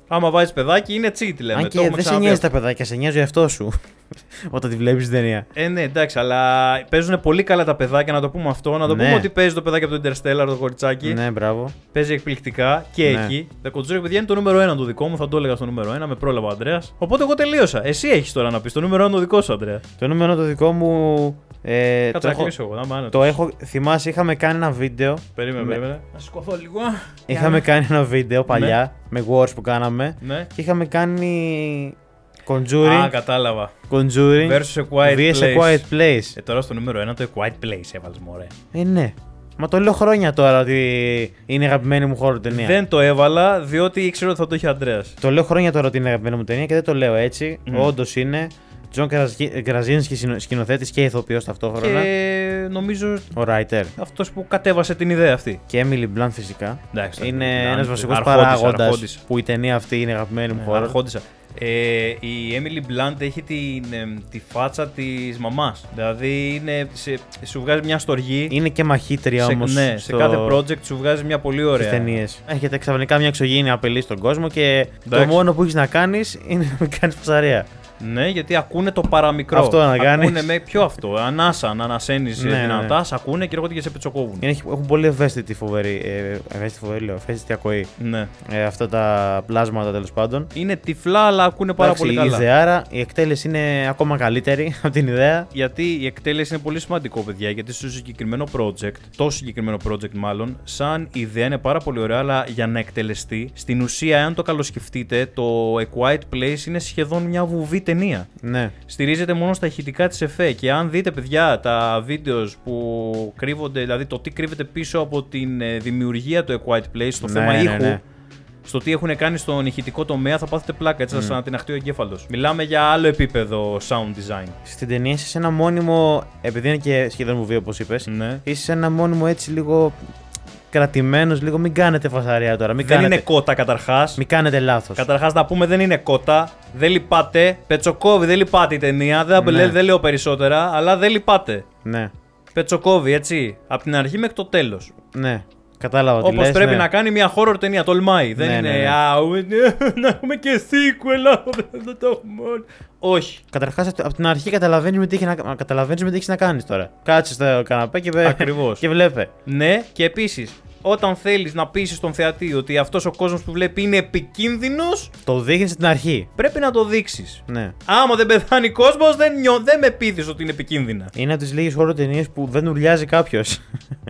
Άμα βάζει παιδάκι, είναι cheat, λέμε. Αν και δεν σε νοιάζει τα παιδάκια, σε νοιάζει ο εαυτό σου. Όταν τη βλέπει την ταινία. Ε, ναι, εντάξει, αλλά παίζουν πολύ καλά τα παιδάκια, να το πούμε αυτό. Να το ναι. πούμε ότι παίζει το παιδάκι από το Interstellar, το κοριτσάκι. Ναι, μπράβο. Παίζει εκπληκτικά και ναι. εκεί. Το Conjuring, παιδιά, είναι το νούμερο ένα το δικό μου, θα το έλεγα στο νούμερο ένα, με πρόλαβα ο Ανδρέας. Οπότε εγώ τελείωσα. Εσύ έχει τώρα να πει το νούμερο ένα το δικό σου, Ανδρέα. Το νούμερο το δικό μου. Ε, Κάτσε να κλείσω εγώ, να μ' το έχω, θυμάσαι, είχαμε κάνει ένα βίντεο. Περίμενε, με... περίμενε. Να σηκωθώ λίγο. Είχαμε κάνει ένα βίντεο παλιά ναι. με wars που κάναμε. Ναι. Και είχαμε κάνει. Conjuring. Α, κατάλαβα. Conjuring versus A Quiet versus Place. A Quiet Place. Ε, τώρα στο νούμερο ένα το A Quiet Place έβαλες, μωρέ. Ε, ναι. Μα το λέω χρόνια τώρα ότι είναι αγαπημένη μου horror ταινία. Δεν το έβαλα διότι ήξερα ότι θα το είχε ο Ανδρέας. Το λέω χρόνια τώρα ότι είναι αγαπημένη μου ταινία και δεν το λέω έτσι. Mm. Όντως είναι. Τζον Κραζίνσκι σκηνοθέτης και ηθοποιός ταυτόχρονα. Και νομίζω. Ο writer. Αυτός που κατέβασε την ιδέα αυτή. Και Emily Blunt φυσικά. Εντάξει, είναι ένας βασικός παράγοντας που η ταινία αυτή είναι αγαπημένη μου horror. Αρχόντισα. Ε, η Emily Blunt έχει την, ε, τη φάτσα της μαμάς. Δηλαδή είναι, σε, σου βγάζει μια στοργή. Είναι και μαχήτρια όμως. Ναι, στο... σε κάθε project σου βγάζει μια πολύ ωραία. Στις ταινίες. Έχετε ξαφνικά μια εξωγήινη απειλή στον κόσμο και εντάξει. Το μόνο που έχεις να κάνεις είναι να μην κάνεις φασαρία. Ναι, γιατί ακούνε το παραμικρό. Αυτό να κάνεις. Ακούνε με ποιο αυτό. Ανάσα, να ανασένεις ναι, δυνατά, ναι. σ' ακούνε και έρχονται και σε πετσοκόβουν. Έχουν πολύ ευαίσθητη φοβερή. Ε, ευαίσθητη φοβερή, λέω. Ευαίσθητη ακοή. Ναι. Ε, αυτά τα πλάσματα τέλος πάντων. Είναι τυφλά, αλλά ακούνε πάρα εντάξει, πολύ καλά. Η ιδεάρα, η εκτέλεση είναι ακόμα καλύτερη από την ιδέα. Γιατί η εκτέλεση είναι πολύ σημαντικό, παιδιά. Γιατί στο συγκεκριμένο project, το συγκεκριμένο project μάλλον, σαν ιδέα είναι πάρα πολύ ωραία, αλλά για να εκτελεστεί, στην ουσία, αν το καλοσκεφτείτε, το A Quiet Place είναι σχεδόν μια βουβή ταινία. Ναι. Στηρίζεται μόνο στα ηχητικά της εφέ. Και αν δείτε, παιδιά, τα βίντεο που κρύβονται, δηλαδή το τι κρύβεται πίσω από την δημιουργία του A Quiet Place, στο ναι, θέμα ναι, ήχου, ναι. στο τι έχουν κάνει στον ηχητικό τομέα, θα πάθετε πλάκα. Έτσι, mm. σαν να την αχτεί ο εγκέφαλος. Μιλάμε για άλλο επίπεδο sound design. Στην ταινία είσαι ένα μόνιμο, επειδή είναι και σχεδόν βουβή όπως είπες, ναι. είσαι ένα μόνιμο έτσι λίγο. Κρατημένος, λίγο μην κάνετε φασαρία τώρα. Μην δεν κάνετε... είναι κότα καταρχάς. Μην κάνετε λάθος. Καταρχάς να πούμε δεν είναι κότα. Δεν λυπάτε. Πετσοκόβει, δεν λυπάται η ταινία. Δεν, ναι. δεν λέω περισσότερα, αλλά δεν λυπάται. Ναι. Πετσοκόβει, έτσι. Από την αρχή μέχρι το τέλος. Ναι. Κατάλαβα τι λες. Όπως πρέπει ναι. να κάνει μια horror ταινία. Τολμάει. Δεν ναι, είναι. Ναι, ναι. Α, να έχουμε και sequel. Δεν το έχουμε όλοι. Όχι. Καταρχάς από την αρχή καταλαβαίνεις με τι έχεις να κάνεις τώρα. Κάτσε στο καναπέ και, και βλέπε. Ναι, και επίσης. Όταν θέλεις να πείσεις τον θεατή ότι αυτός ο κόσμος που βλέπει είναι επικίνδυνος, το δείχνεις στην αρχή. Πρέπει να το δείξεις. Ναι. Άμα δεν πεθάνει κόσμος, δεν, νιώ, δεν με πείθεις ότι είναι επικίνδυνα. Είναι από τις λίγες horror ταινίες που δεν ουρλιάζει κάποιος.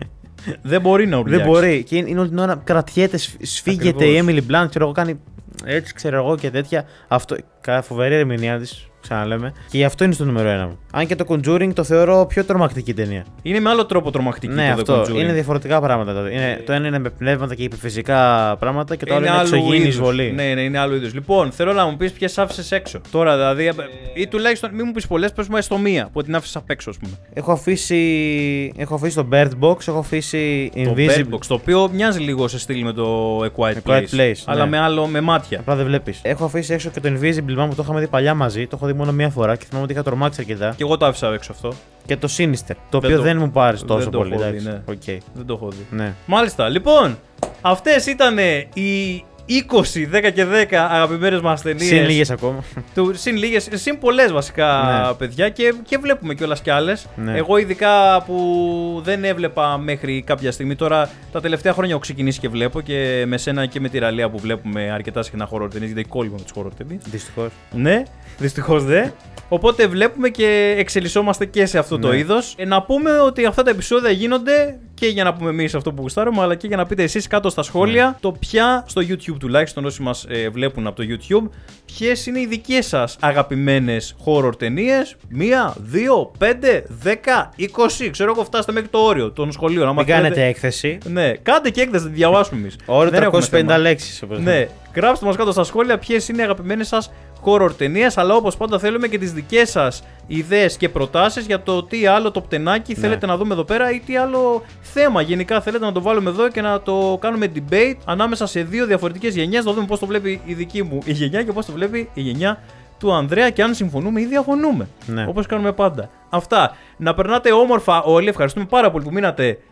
Δεν μπορεί να ουρλιάξει. Δεν μπορεί. Και είναι όλη την ώρα κρατιέται, σφίγγεται η Emily Blunt, ξέρω εγώ, κάνει έτσι, ξέρω εγώ και τέτοια. Αυτό, φοβερή ερμηνεία της. Ξαναλέμε. Και γι' αυτό είναι στο νούμερο ένα μου. Αν και το Conjuring το θεωρώ πιο τρομακτική ταινία. Είναι με άλλο τρόπο τρομακτική. Ναι, το αυτό. Είναι διαφορετικά πράγματα. Δηλαδή. Είναι, το ένα είναι με πνεύματα και υπερφυσικά πράγματα και το είναι άλλο είναι εξωγήινη εισβολή. Ναι, ναι, είναι άλλο είδους. Λοιπόν, θέλω να μου πεις ποιες άφησες έξω. Τώρα δηλαδή, ε... ή τουλάχιστον μην μου πεις πολλές, πες μου έστω μία που την άφησες απ' έξω, ας πούμε. Έχω αφήσει, έχω αφήσει το Bird Box, έχω αφήσει Invisible. Το Bird Box, το οποίο μοιάζει λίγο σε στυλ με το A Quiet Place. Quiet Place αλλά ναι. με άλλο, με μάτια. Απλά δεν βλέπεις. Έχω αφήσει έξω και το Invisible Man που το είχαμε δει παλιά μαζί. Το έχω δει μόνο μία φορά και θυμάμαι ότι είχα τρομάξει αρκετά. Και εγώ το άφησα έξω αυτό. Και το Sinister. Το οποίο δεν, δεν μου πάρει τόσο δεν πολύ. Το δει, ναι. Okay. Δεν το έχω δει. Ναι. Μάλιστα. Λοιπόν, αυτές ήταν οι είκοσι, δέκα και δέκα αγαπημένες μας ταινίες. Συν λίγες ακόμα. Του, συν λίγες, συν πολλές βασικά ναι. παιδιά και, και βλέπουμε κιόλας κι άλλες. Ναι. Εγώ ειδικά που δεν έβλεπα μέχρι κάποια στιγμή. Τώρα τα τελευταία χρόνια έχω ξεκινήσει και βλέπω και με σένα και με τη Ραλία που βλέπουμε αρκετά συχνά horror ταινίες. Γιατί κόλλημα με τις horror ταινίες. Δυστυχώς. Ναι, δυστυχώς δε. Οπότε βλέπουμε και εξελισσόμαστε και σε αυτό ναι. το είδος. Ε, να πούμε ότι αυτά τα επεισόδια γίνονται και για να πούμε εμείς αυτό που γουστάρουμε, αλλά και για να πείτε εσείς κάτω στα σχόλια ναι. το ποια, στο YouTube τουλάχιστον όσοι μας ε, βλέπουν από το YouTube, ποιες είναι οι δικές σας αγαπημένες horror ταινίες. Μία, δύο, πέντε, δέκα, είκοσι. Ξέρω εγώ, φτάστε μέχρι το όριο των σχολείων. Μην κάνετε έκθεση. Ναι, κάντε και έκθεση, να τη διαβάσουμε εμείς. Όριο τριακόσιες πενήντα λέξεις. Ναι, γράψτε μας κάτω στα σχόλια ποιες είναι οι αγαπημένες σας horror ταινίες, αλλά όπως πάντα θέλουμε και τις δικές σας ιδέες και προτάσεις για το τι άλλο το πτενάκι ναι. θέλετε να δούμε εδώ πέρα ή τι άλλο θέμα γενικά θέλετε να το βάλουμε εδώ και να το κάνουμε debate ανάμεσα σε δύο διαφορετικές γενιές, να δούμε πώς το βλέπει η δική μου η γενιά και πώς το βλέπει η γενιά του Ανδρέα και αν συμφωνούμε ή διαφωνούμε. Ναι. Όπως κάνουμε πάντα. Αυτά. Να περνάτε όμορφα όλοι. Ευχαριστούμε πάρα πολύ που μείνατε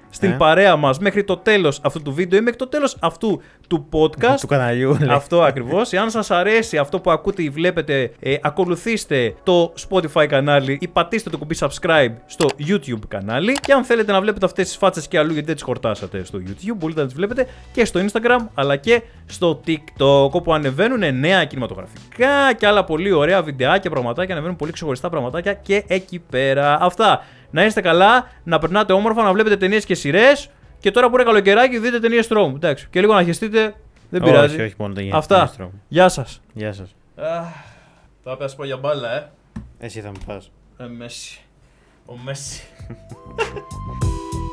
στην ε. παρέα μας μέχρι το τέλος αυτού του βίντεο ή μέχρι το τέλος αυτού του podcast. Του καναλιού. Αυτό ακριβώς. Εάν σας αρέσει αυτό που ακούτε ή βλέπετε, ε, ακολουθήστε το Spotify κανάλι ή πατήστε το κουμπί subscribe στο YouTube κανάλι. Και αν θέλετε να βλέπετε αυτές τις φάτσες και αλλού, γιατί δεν τις χορτάσατε στο YouTube, μπορείτε να τις βλέπετε και στο Instagram αλλά και στο TikTok, όπου ανεβαίνουν νέα κινηματογραφικά και άλλα πολύ ωραία βιντεάκια, πραγματάκια, ανεβαίνουν πολύ ξεχωριστά πραγματάκια και εκεί πέρα. Αυτά. Να είστε καλά, να περνάτε όμορφα, να βλέπετε ταινίες και σειρές. Και τώρα που είναι καλοκαιράκι, δείτε ταινίες τρόμου. Εντάξει. Και λίγο να χεστείτε, δεν όχι, πειράζει. Όχι, μόνο ταινίες. Αυτά. Γεια σας. Γεια σας. Θα πες πω για μπάλα, ε. Εσύ θα μου πας. Ε, Μέση. Ο Μέση.